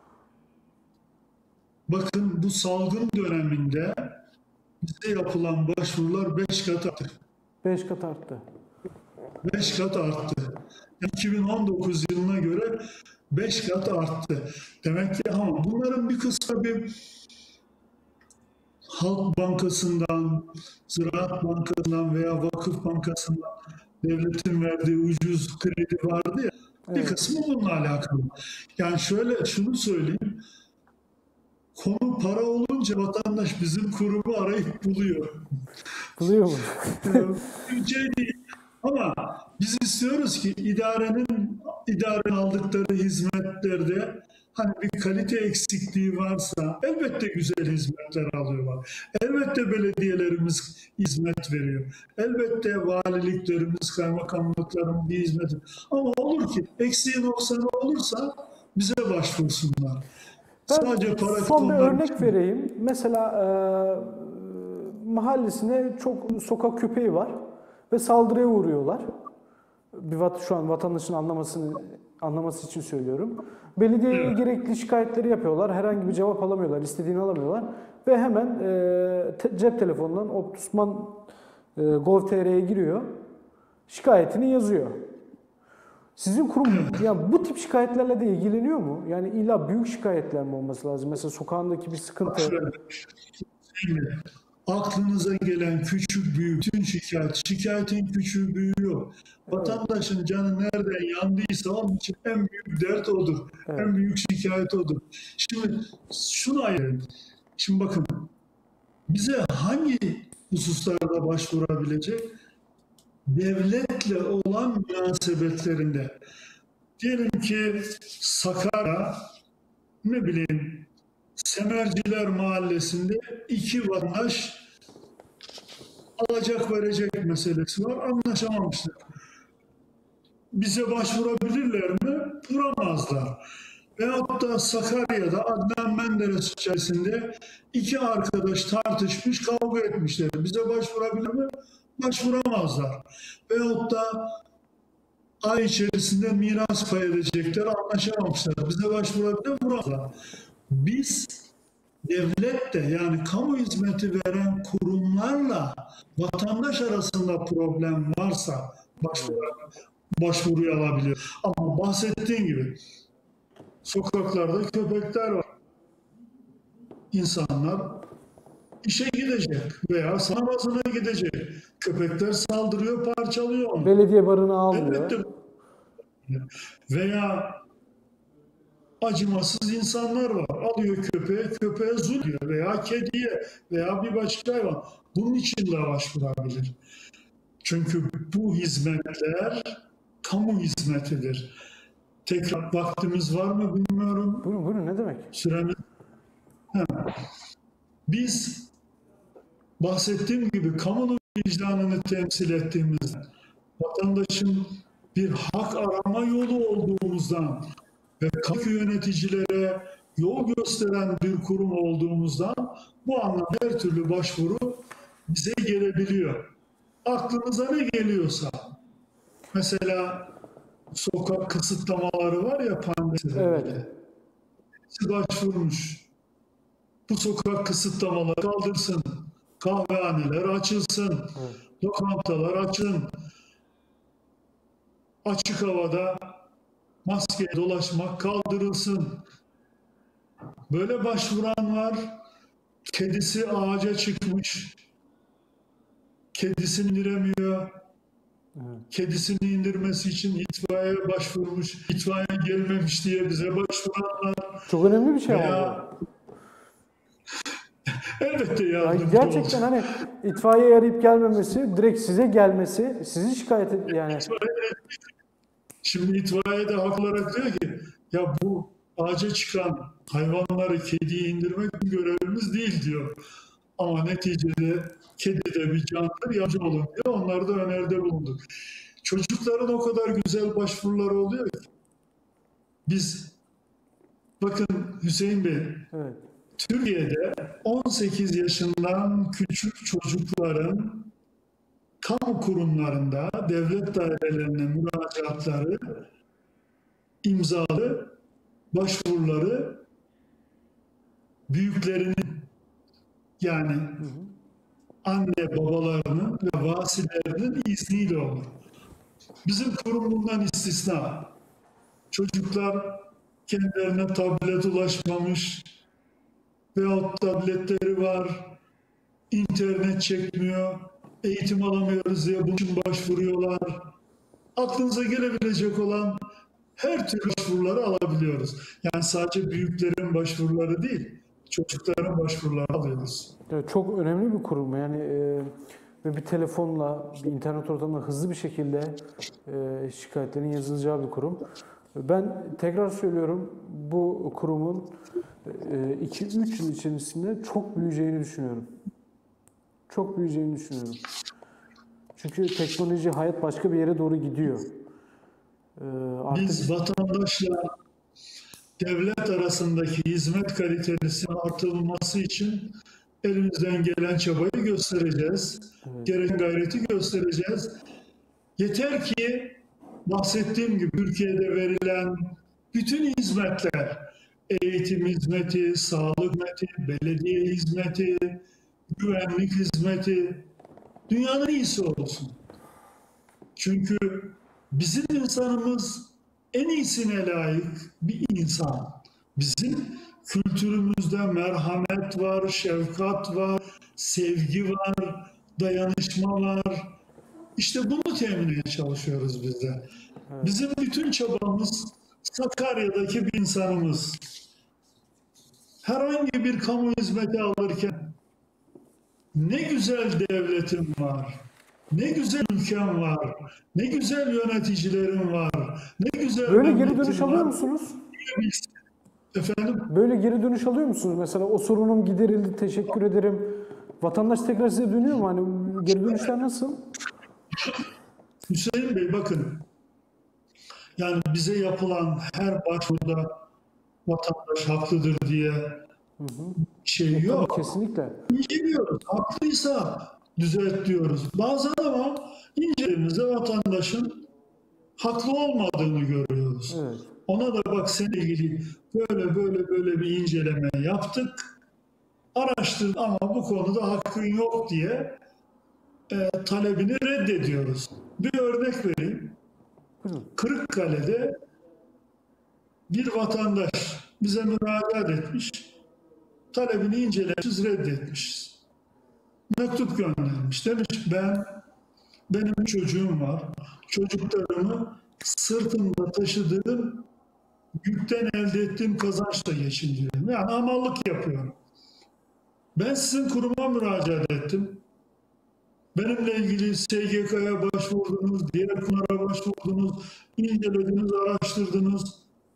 Speaker 2: Bakın, bu salgın döneminde bize yapılan başvurular beş kat arttı.
Speaker 1: beş kat arttı.
Speaker 2: beş kat arttı. iki bin on dokuz yılına göre beş kat arttı. Demek ki, ama bunların bir kısmı bir Halk Bankası'ndan, Ziraat Bankası'ndan veya Vakıf Bankası'ndan devletin verdiği ucuz kredi vardı ya, bir
Speaker 1: Evet.
Speaker 2: kısmı bununla alakalı. Yani şöyle, şunu söyleyeyim, konu para olunca vatandaş bizim kurumu arayıp buluyor.
Speaker 1: Buluyor mu?
Speaker 2: Bir şey değil. Ama biz istiyoruz ki idarenin idarenin aldıkları hizmetlerde hani bir kalite eksikliği varsa, elbette güzel hizmetler alıyorlar. Elbette belediyelerimiz hizmet veriyor. Elbette valiliklerimiz, kaymakamlıkların bir hizmeti. Ama olur ki eksiği noksanı olursa bize başvursunlar.
Speaker 1: Ben
Speaker 2: Sadece para
Speaker 1: son bir
Speaker 2: konuları
Speaker 1: örnek
Speaker 2: için-
Speaker 1: vereyim. Mesela e, mahallesinde çok sokak köpeği var ve saldırıya uğruyorlar. Bir vat şu an vatandaşın anlamasını anlaması için söylüyorum. Belediyeye
Speaker 2: Evet.
Speaker 1: gerekli şikayetleri yapıyorlar. Herhangi bir cevap alamıyorlar, istediğini alamıyorlar ve hemen e, te- cep telefonundan Optusman e, gov nokta tr'ye giriyor. Şikayetini yazıyor. Sizin kurum ya bu tip şikayetlerle de ilgileniyor mu? Yani illa büyük şikayetler mi olması lazım? Mesela sokağındaki bir sıkıntı.
Speaker 2: Şimdi, aklınıza gelen küçük büyük bütün şikayet, şikayetin küçüğü büyüğü yok. Vatandaşın canı nereden yandıysa onun için en büyük dert odur.
Speaker 1: Evet.
Speaker 2: En büyük şikayet odur. Şimdi şunu ayırın. Şimdi bakın, bize hangi hususlarda başvurabilecek? Devletle olan münasebetlerinde. Diyelim ki Sakarya, ne bileyim, Semerciler Mahallesi'nde iki vatandaş alacak verecek meselesi var, anlaşamamışlar. Bize başvurabilirler mi? Vuramazlar. Veyahut da Sakarya'da Adnan Menderes içerisinde iki arkadaş tartışmış, kavga etmişler. Bize başvurabilir mi? Başvuramazlar. Veyahut da ay içerisinde miras pay edecekler, anlaşamamışlar. Bize başvurabilir mi? Vuramazlar. Biz devlet de, yani kamu hizmeti veren kurumlarla vatandaş arasında problem varsa başvuru, başvuruyu alabilir. Ama bahsettiğim gibi sokaklarda köpekler var. İnsanlar işe gidecek veya namazına gidecek. Köpekler saldırıyor, parçalıyor onu.
Speaker 1: Belediye barını almıyor.
Speaker 2: Elbette. Veya acımasız insanlar var. Alıyor köpeğe, köpeğe zulmüyor veya kediye veya bir başka hayvan. Bunun için de başvurabilir. Çünkü bu hizmetler kamu hizmetidir. Tekrar vaktimiz var mı bilmiyorum.
Speaker 1: Buyurun buyurun ne demek?
Speaker 2: Süremiz. Ha. Biz bahsettiğim gibi kamunun vicdanını temsil ettiğimizden, vatandaşın bir hak arama yolu olduğumuzdan ve kamu yöneticilere yol gösteren bir kurum olduğumuzdan bu anlamda her türlü başvuru bize gelebiliyor. Aklınıza ne geliyorsa, mesela sokak kısıtlamaları var ya pandemide.
Speaker 1: Evet.
Speaker 2: Başvurmuş. Bu sokak kısıtlamaları kaldırsın. Kahvehaneler açılsın.
Speaker 1: Evet.
Speaker 2: Lokantalar açın. Açık havada maske dolaşmak kaldırılsın. Böyle başvuran var. Kedisi ağaca çıkmış. Kedisini indiremiyor.
Speaker 1: Evet.
Speaker 2: Kedisini indirmesi için itfaiyeye başvurmuş. İtfaiye gelmemiş diye bize başvuranlar.
Speaker 1: Çok önemli bir şey ama
Speaker 2: Veya elbette
Speaker 1: bu. Yani
Speaker 2: yardımcı
Speaker 1: gerçekten
Speaker 2: olacak.
Speaker 1: hani itfaiye arayıp gelmemesi, direkt size gelmesi, sizi şikayet et yani.
Speaker 2: Şimdi itfaiye de haklı olarak diyor ki Ya bu ağaca çıkan hayvanları, kediyi indirmek görevimiz değil diyor. Ama neticede kedi de bir candır, yardımcı olun diye onları da öneride bulunduk. Çocukların o kadar güzel başvuruları oluyor ki. Biz, bakın Hüseyin Bey,
Speaker 1: Evet.
Speaker 2: Türkiye'de on sekiz yaşından küçük çocukların kamu kurumlarında, devlet dairelerine müracaatları, imzalı başvuruları büyüklerinin, yani
Speaker 1: Hı hı.
Speaker 2: anne babalarının ve vasilerinin izniyle olur. Bizim kurum bundan istisna. Çocuklar kendilerine tablet ulaşmamış veyahut tabletleri var, internet çekmiyor, eğitim alamıyoruz diye bunun için başvuruyorlar. Aklınıza gelebilecek olan her türlü başvuruları alabiliyoruz. Yani sadece büyüklerin başvuruları değil, çocukların başvuruları alıyoruz.
Speaker 1: Evet, çok önemli bir kurum. Yani e, ve bir telefonla, bir internet ortamında hızlı bir şekilde e, şikayetlerin yazılacağı bir kurum. Ben tekrar söylüyorum, bu kurumun iki üç yıl içerisinde çok büyüyeceğini düşünüyorum. Çok büyüyeceğini düşünüyorum. Çünkü teknoloji, hayat başka bir yere doğru gidiyor. E, artık
Speaker 2: Biz vatandaşla devlet arasındaki hizmet kalitesinin artırılması için elimizden gelen çabayı göstereceğiz.
Speaker 1: evet,
Speaker 2: Gereken gayreti göstereceğiz. Yeter ki bahsettiğim gibi Türkiye'de verilen bütün hizmetler, eğitim hizmeti, sağlık hizmeti, belediye hizmeti, güvenlik hizmeti dünyanın iyisi olsun. Çünkü bizim insanımız en iyisine layık bir insan. Bizim kültürümüzde merhamet var, şefkat var, sevgi var, dayanışma var. İşte bunu temin etmeye çalışıyoruz biz de.
Speaker 1: evet.
Speaker 2: Bizim bütün çabamız Sakarya'daki bir insanımız herhangi bir kamu hizmeti alırken ne güzel devletim var, ne güzel ülkem var, ne güzel yöneticilerim var, ne güzel
Speaker 1: Böyle geri
Speaker 2: memleketim
Speaker 1: dönüş alıyor
Speaker 2: var.
Speaker 1: musunuz?
Speaker 2: Efendim,
Speaker 1: Böyle geri dönüş alıyor musunuz? Mesela o sorunum giderildi, teşekkür ederim. Vatandaş tekrar size dönüyor mu? Hani geri dönüşler nasıl?
Speaker 2: Hüseyin Bey bakın, yani bize yapılan her başvuruda vatandaş haklıdır diye
Speaker 1: Hı hı.
Speaker 2: şey
Speaker 1: Tabii
Speaker 2: yok.
Speaker 1: kesinlikle.
Speaker 2: İnceliyoruz. Haklıysa düzelt diyoruz. Bazen ama incelediğimizde vatandaşın haklı olmadığını görüyoruz.
Speaker 1: Evet.
Speaker 2: Ona da bak seninle ilgili böyle böyle böyle bir inceleme yaptık. Araştırdık ama bu konuda hakkın yok diye e, talebini reddediyoruz. Bir örnek vereyim.
Speaker 1: Buyurun.
Speaker 2: Kırıkkale'de bir vatandaş bize müracaat etmiş. Talebini incelemişiz, reddetmişiz. Mektup göndermiş. Demiş ben, benim çocuğum var. Çocuklarımı sırtımda taşıdığım yükten elde ettiğim kazançla geçindiriyorum. Yani amallık yapıyorum. Ben sizin kuruma müracaat ettim. Benimle ilgili S G K'ya başvurdunuz, diğer kurumlara başvurdunuz, incelediniz, araştırdınız.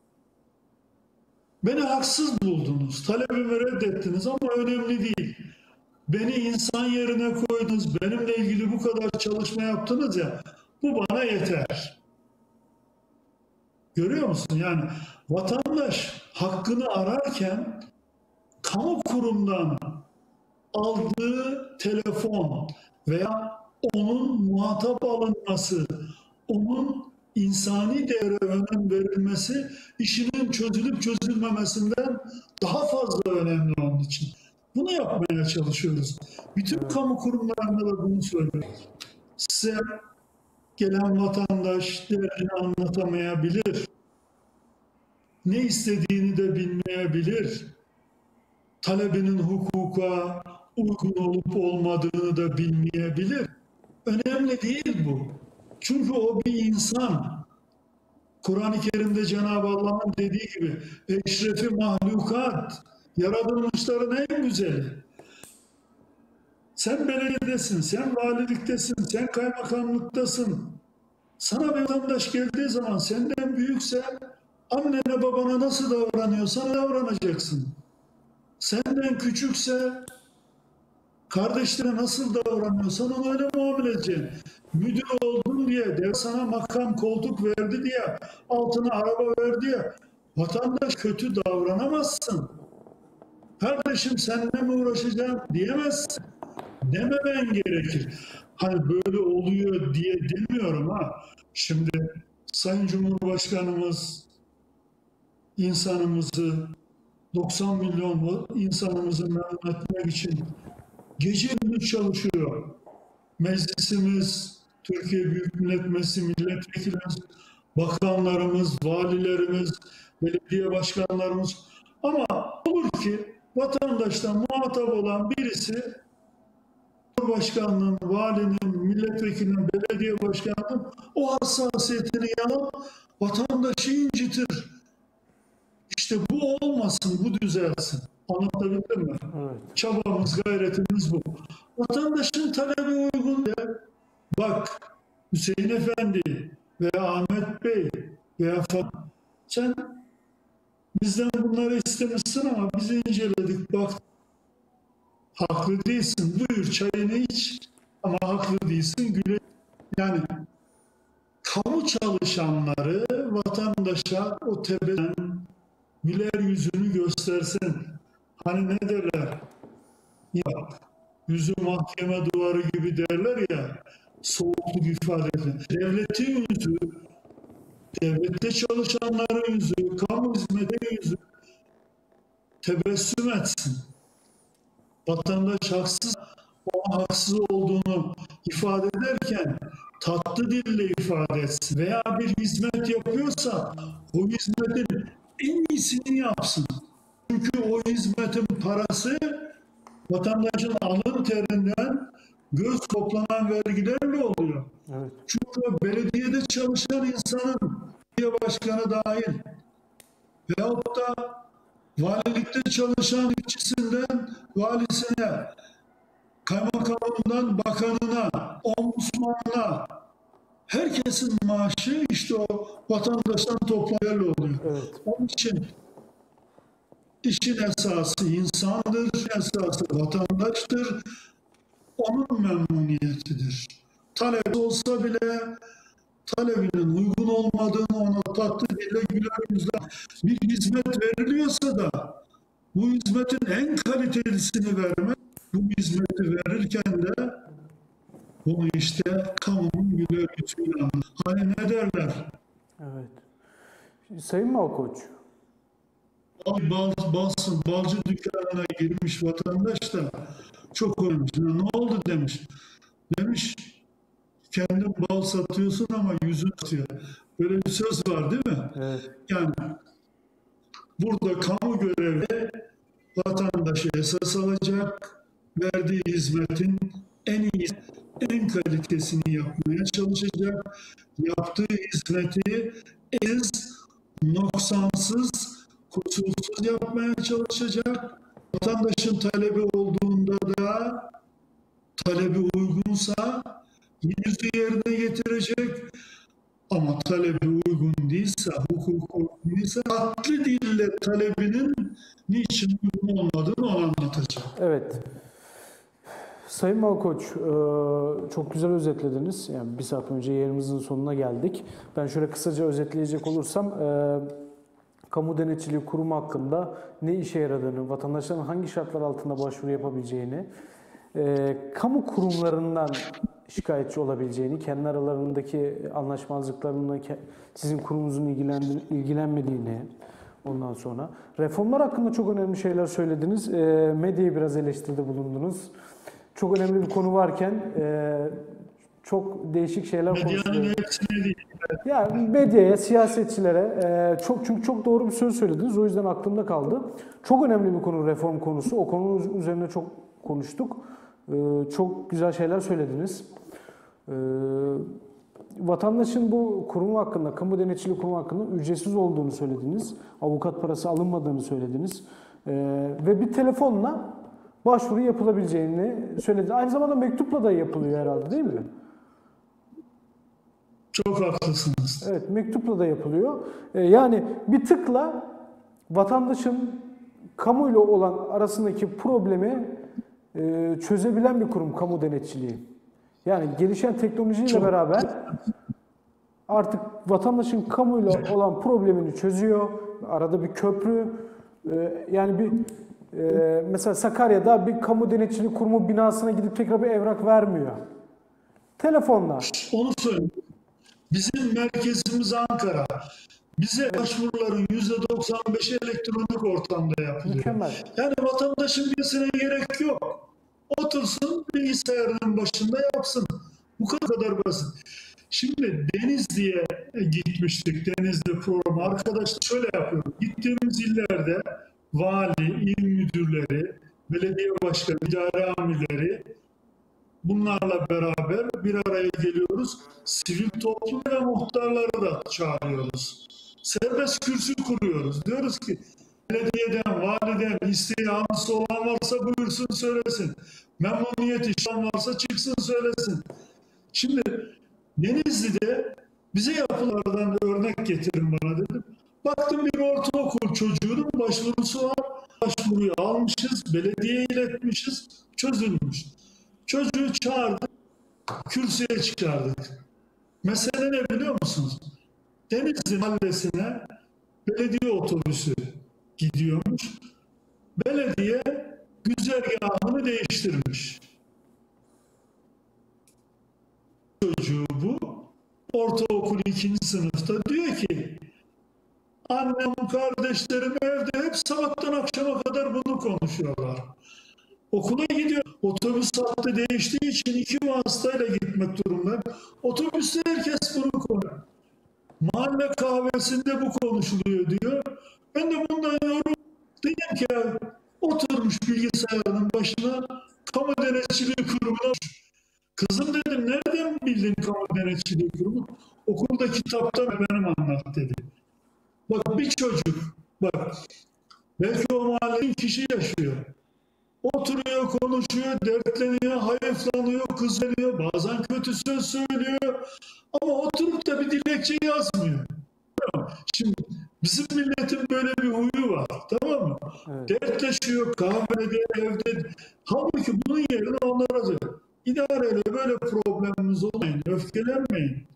Speaker 2: Beni haksız buldunuz, talebimi reddettiniz ama önemli değil. Beni insan yerine koydunuz, benimle ilgili bu kadar çalışma yaptınız ya, bu bana yeter. Görüyor musun? Yani vatandaş hakkını ararken kamu kurumdan aldığı telefon veya onun muhatap alınması, onun insani değere önem verilmesi işinin çözülüp çözülmemesinden daha fazla önemli onun için. Bunu yapmaya çalışıyoruz. Bütün
Speaker 1: Evet.
Speaker 2: kamu kurumlarında da bunu söylüyoruz. Size gelen vatandaş derdini anlatamayabilir. Ne istediğini de bilmeyebilir. Talebinin hukuka uygun olup olmadığını da bilmeyebilir. Önemli değil bu. Çünkü o bir insan. Kur'an-ı Kerim'de Cenab-ı Allah'ın dediği gibi eşrefi mahlukat, yaratılmışların en güzeli. Sen belediyedesin, sen valiliktesin, sen kaymakamlıktasın. Sana bir vatandaş geldiği zaman senden büyükse Annene babana nasıl davranıyorsan davranacaksın. Senden küçükse kardeşlere nasıl davranıyorsan ona öyle muamele edeceksin. Müdür oldun diye, dev sana makam koltuk verdi diye, altına araba verdi diye vatandaş kötü davranamazsın. Kardeşim seninle mi uğraşacağım diyemezsin. Dememen gerekir. Hani böyle oluyor diye demiyorum ha. Şimdi Sayın Cumhurbaşkanımız insanımızı, doksan milyon insanımızı memnun etmek için gece gündüz çalışıyor. Meclisimiz, Türkiye Büyük Millet Meclisi milletvekilimiz, bakanlarımız, valilerimiz, belediye başkanlarımız. Ama olur ki vatandaştan muhatap olan birisi Cumhurbaşkanının, valinin, milletvekilinin, belediye başkanının o hassasiyetini yalan vatandaşı incitir. İşte bu olmasın, bu düzelsin. Anlatabildim mi?
Speaker 1: Evet.
Speaker 2: Çabamız, gayretimiz bu. Vatandaşın talebi uygun de, bak Hüseyin Efendi veya Ahmet Bey veya falan, sen bizden bunları istemişsin ama biz inceledik, bak haklı değilsin, buyur çayını iç ama haklı değilsin, güle. Yani kamu çalışanları vatandaşa o tepeden güler yüzünü göstersin. Hani ne derler? Ya, yüzü mahkeme duvarı gibi derler ya, soğukluk ifade eden. Devletin yüzü, devlette çalışanların yüzü, kamu hizmeti yüzü tebessüm etsin. Vatandaş haksız, o haksız olduğunu ifade ederken tatlı dille ifade etsin. Veya bir hizmet yapıyorsa o hizmetin en iyisini yapsın. Çünkü o hizmetin parası vatandaşın alın terinden göz toplanan vergilerle oluyor.
Speaker 1: Evet.
Speaker 2: Çünkü belediyede çalışan insanın belediye başkanı dahil veyahut da valilikte çalışan işçisinden valisine, kaymakamından bakanına, ombudsmanına herkesin maaşı işte o vatandaştan toplayan oluyor.
Speaker 1: Evet.
Speaker 2: Onun için İşin esası insandır, esası vatandaştır, onun memnuniyetidir. Talep olsa bile talebinin uygun olmadığını ona tatlı dille güler yüzle bir hizmet veriliyorsa da bu hizmetin en kalitelisini vermek, bu hizmeti verirken de bunu işte kamunun güler yüzüyle anlar. Hani ne derler?
Speaker 1: Evet. Sayın Malkoç,
Speaker 2: Bal, bal, balcı dükkanına girmiş vatandaş da çok ölmüş. Ne oldu demiş. Demiş kendin bal satıyorsun ama yüzün satıyor. Böyle bir söz var değil mi?
Speaker 1: evet.
Speaker 2: Yani burada kamu görevli vatandaşı esas alacak, verdiği hizmetin en iyi, en kalitesini yapmaya çalışacak. Yaptığı hizmeti ez, noksansız, kusursuz yapmaya çalışacak. Vatandaşın talebi olduğunda da talebi uygunsa yüzü yerine getirecek. Ama talebi uygun değilse, hukuk uygun değilse haklı dille talebinin niçin uygun olmadığını onu anlatacak.
Speaker 1: Evet. Sayın Malkoç, e, çok güzel özetlediniz. Yani bir saat önce yayınımızın sonuna geldik. Ben şöyle kısaca özetleyecek olursam, e, kamu denetçiliği kurumu hakkında ne işe yaradığını, vatandaşların hangi şartlar altında başvuru yapabileceğini, e, kamu kurumlarından şikayetçi olabileceğini, kendi aralarındaki anlaşmazlıklarında sizin kurumunuzun ilgilenmediğini, ondan sonra reformlar hakkında çok önemli şeyler söylediniz. E, medyayı biraz eleştiride bulundunuz. Çok önemli bir konu varken e, çok değişik şeyler konuşuluyor.
Speaker 2: Medyanın hepsine değil.
Speaker 1: Yani medyaya, siyasetçilere e, çok çünkü çok doğru bir söz söylediniz. O yüzden aklımda kaldı. Çok önemli bir konu reform konusu. O konu üzerine çok konuştuk. E, çok güzel şeyler söylediniz. E, vatandaşın bu kurum hakkında, kamu denetçiliği kurumu hakkında ücretsiz olduğunu söylediniz. Avukat parası alınmadığını söylediniz. E, ve bir telefonla başvuru yapılabileceğini söylediniz. Aynı zamanda mektupla da yapılıyor herhalde, değil mi?
Speaker 2: Çok haklısınız.
Speaker 1: Evet, mektupla da yapılıyor. Ee, yani bir tıkla vatandaşın kamuyla olan arasındaki problemi e, çözebilen bir kurum kamu denetçiliği. Yani gelişen teknolojiyle
Speaker 2: Çok-
Speaker 1: beraber artık vatandaşın kamuyla olan problemini çözüyor. Arada bir köprü, e, yani bir e, mesela Sakarya'da bir kamu denetçiliği kurumu binasına gidip tekrar bir evrak vermiyor. Telefonla.
Speaker 2: Onu söyleyeyim. Bizim merkezimiz Ankara. Bize başvuruların yüzde doksan beşi elektronik ortamda yapılıyor.
Speaker 1: Mükemmel.
Speaker 2: Yani vatandaşın birisine gerek yok. Otursun bilgisayarının başında yapsın. Bu kadar basit. Şimdi Denizli'ye gitmiştik. Denizli programı. Arkadaşlar şöyle yapıyor. Gittiğimiz illerde vali, il müdürleri, belediye başkanı, idare amirleri, bunlarla beraber bir araya geliyoruz. Sivil toplum ve muhtarları da çağırıyoruz. Serbest kürsü kuruyoruz. Diyoruz ki belediyeden, validen isteği anısı olan varsa buyursun söylesin. Memnuniyet işlem varsa çıksın söylesin. Şimdi Denizli'de bize yapılardan örnek getirin bana dedim. Baktım bir ortaokul çocuğunun başvurusu var. Başvuruyu almışız, belediyeye iletmişiz, çözülmüş. Çocuğu çağırdık, kürsüye çıkardık. Mesele ne biliyor musunuz? Denizli mahallesine belediye otobüsü gidiyormuş. Belediye güzergahını değiştirmiş. Çocuğu bu, ortaokul ikinci sınıfta diyor ki annem, kardeşlerim evde hep sabahtan akşama kadar bunu konuşuyorlar. Okula gidiyor. Otobüs hattı değiştiği için iki vasıtayla gitmek durumunda. Otobüste herkes bunu konuşuyor. Mahalle kahvesinde bu konuşuluyor diyor. Ben de bundan yorum dedim ki ya, oturmuş bilgisayarının başına kamu denetçiliği kurumuna. Kızım dedim nereden bildin kamu denetçiliği kurumu? Okulda kitapta benim anlat dedi. Bak bir çocuk, bak belki o mahallenin kişi yaşıyor. Oturuyor, konuşuyor, dertleniyor, hayıflanıyor, kızıyor, bazen kötü söz söylüyor. Ama oturup da bir dilekçe yazmıyor. Şimdi bizim milletin böyle bir huyu var, tamam mı?
Speaker 1: Evet.
Speaker 2: Dertleşiyor, kahvede, evde. Halbuki bunun yerine onlara diyor. İdareyle böyle problemimiz olmayın, öfkelenmeyin.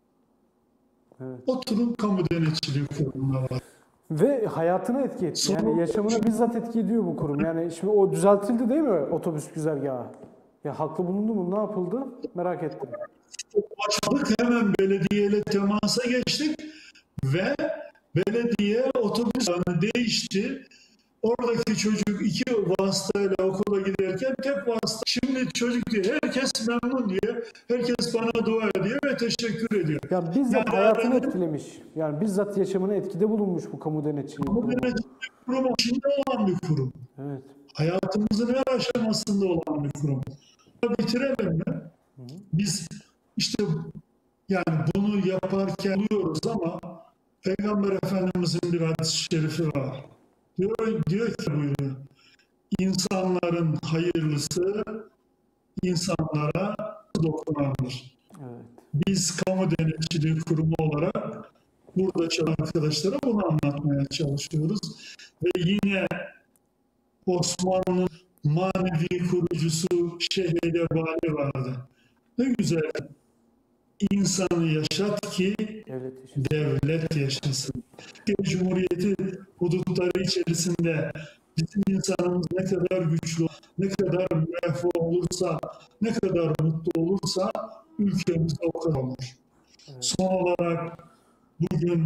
Speaker 1: Evet.
Speaker 2: Oturun kamu denetçiliği kurumuna var.
Speaker 1: Ve hayatına etki etti. Yani
Speaker 2: Sonra-
Speaker 1: yaşamına bizzat etki ediyor bu kurum. Yani şimdi o düzeltildi değil mi otobüs güzergahı? Ya haklı bulundu mu? Ne yapıldı? Merak ettim.
Speaker 2: Başladık, hemen belediyeyle temasa geçtik ve belediye otobüs ağını değişti. Oradaki çocuk iki vasıtayla okula giderken tek vasıta. Şimdi çocuk diyor, herkes memnun diyor. Herkes bana dua ediyor ve teşekkür ediyor.
Speaker 1: Ya bizzat
Speaker 2: Yani
Speaker 1: hayatını
Speaker 2: ben-
Speaker 1: etkilemiş. Yani bizzat yaşamına etkide bulunmuş bu kamu denetçiliği
Speaker 2: Bu
Speaker 1: kurumu.
Speaker 2: denetçilik kurumu içinde olan bir kurum.
Speaker 1: Evet.
Speaker 2: Hayatımızın her aşamasında olan bir kurum. Bitirelim mi? Biz işte yani bunu yaparken buluyoruz ama Peygamber Efendimizin bir hadis-i şerifi var. Diyor, diyor ki buyuruyor. İnsanların hayırlısı insanlara dokunandır.
Speaker 1: Evet.
Speaker 2: Biz kamu denetçiliği kurumu olarak burada çalışan arkadaşlara bunu anlatmaya çalışıyoruz. Ve yine Osmanlı'nın manevi kurucusu Şeyh Edebali vardı. Ne güzel insanı yaşat ki
Speaker 1: Devlet işi.
Speaker 2: devlet yaşasın. Cumhuriyeti hudutları içerisinde bizim insanımız ne kadar güçlü, ne kadar müreffeh olursa, ne kadar mutlu olursa ülkemiz o kadar olur.
Speaker 1: Evet.
Speaker 2: Son olarak bugün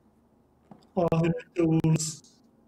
Speaker 2: ahirette uğuruz.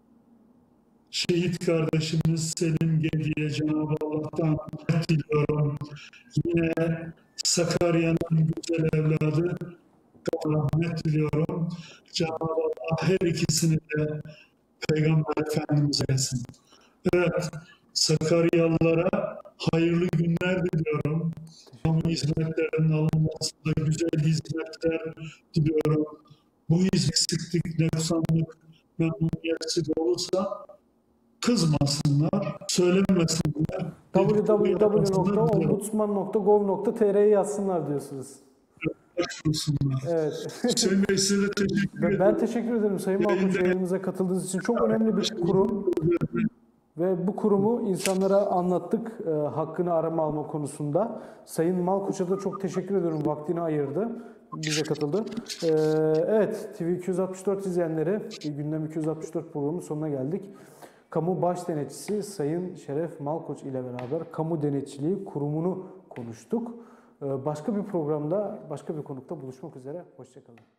Speaker 2: Şehit kardeşimiz Selim Gedi'ye Cenab-ı Allah'tan rahmet diliyorum. Yine Sakarya'nın güzel evladı rahmet diliyorum. Cenab-ı Allah her ikisini de Peygamber Efendimiz'e etsin. Evet, Sakaryalılara hayırlı günler diliyorum. Kamu hizmetlerinin alınmasında güzel hizmetler diliyorum. Bu hizmet eksiklik, noksanlık, memnuniyetsiz olursa kızmasınlar, söylemesinler.
Speaker 1: w w w nokta ombudsman nokta gov nokta t r'ye yazsınlar diyorsunuz.
Speaker 2: başvursunlar.
Speaker 1: Evet.
Speaker 2: Hüseyin Bey size de teşekkür
Speaker 1: Ben,
Speaker 2: ederim.
Speaker 1: ben teşekkür ederim Sayın Malkoç yayınımıza katıldığınız için. Çok önemli bir kurum ve bu kurumu insanlara anlattık e, hakkını arama alma konusunda. Sayın Malkoç'a da çok teşekkür ediyorum. Vaktini ayırdı. Bize katıldı. E, evet, T V iki yüz altmış dört izleyenleri Gündem iki yüz altmış dört programının sonuna geldik. Kamu Baş Denetçisi Sayın Şeref Malkoç ile beraber Kamu Denetçiliği Kurumu'nu konuştuk. E, başka bir programda, başka bir konukta buluşmak üzere. Hoşça kalın.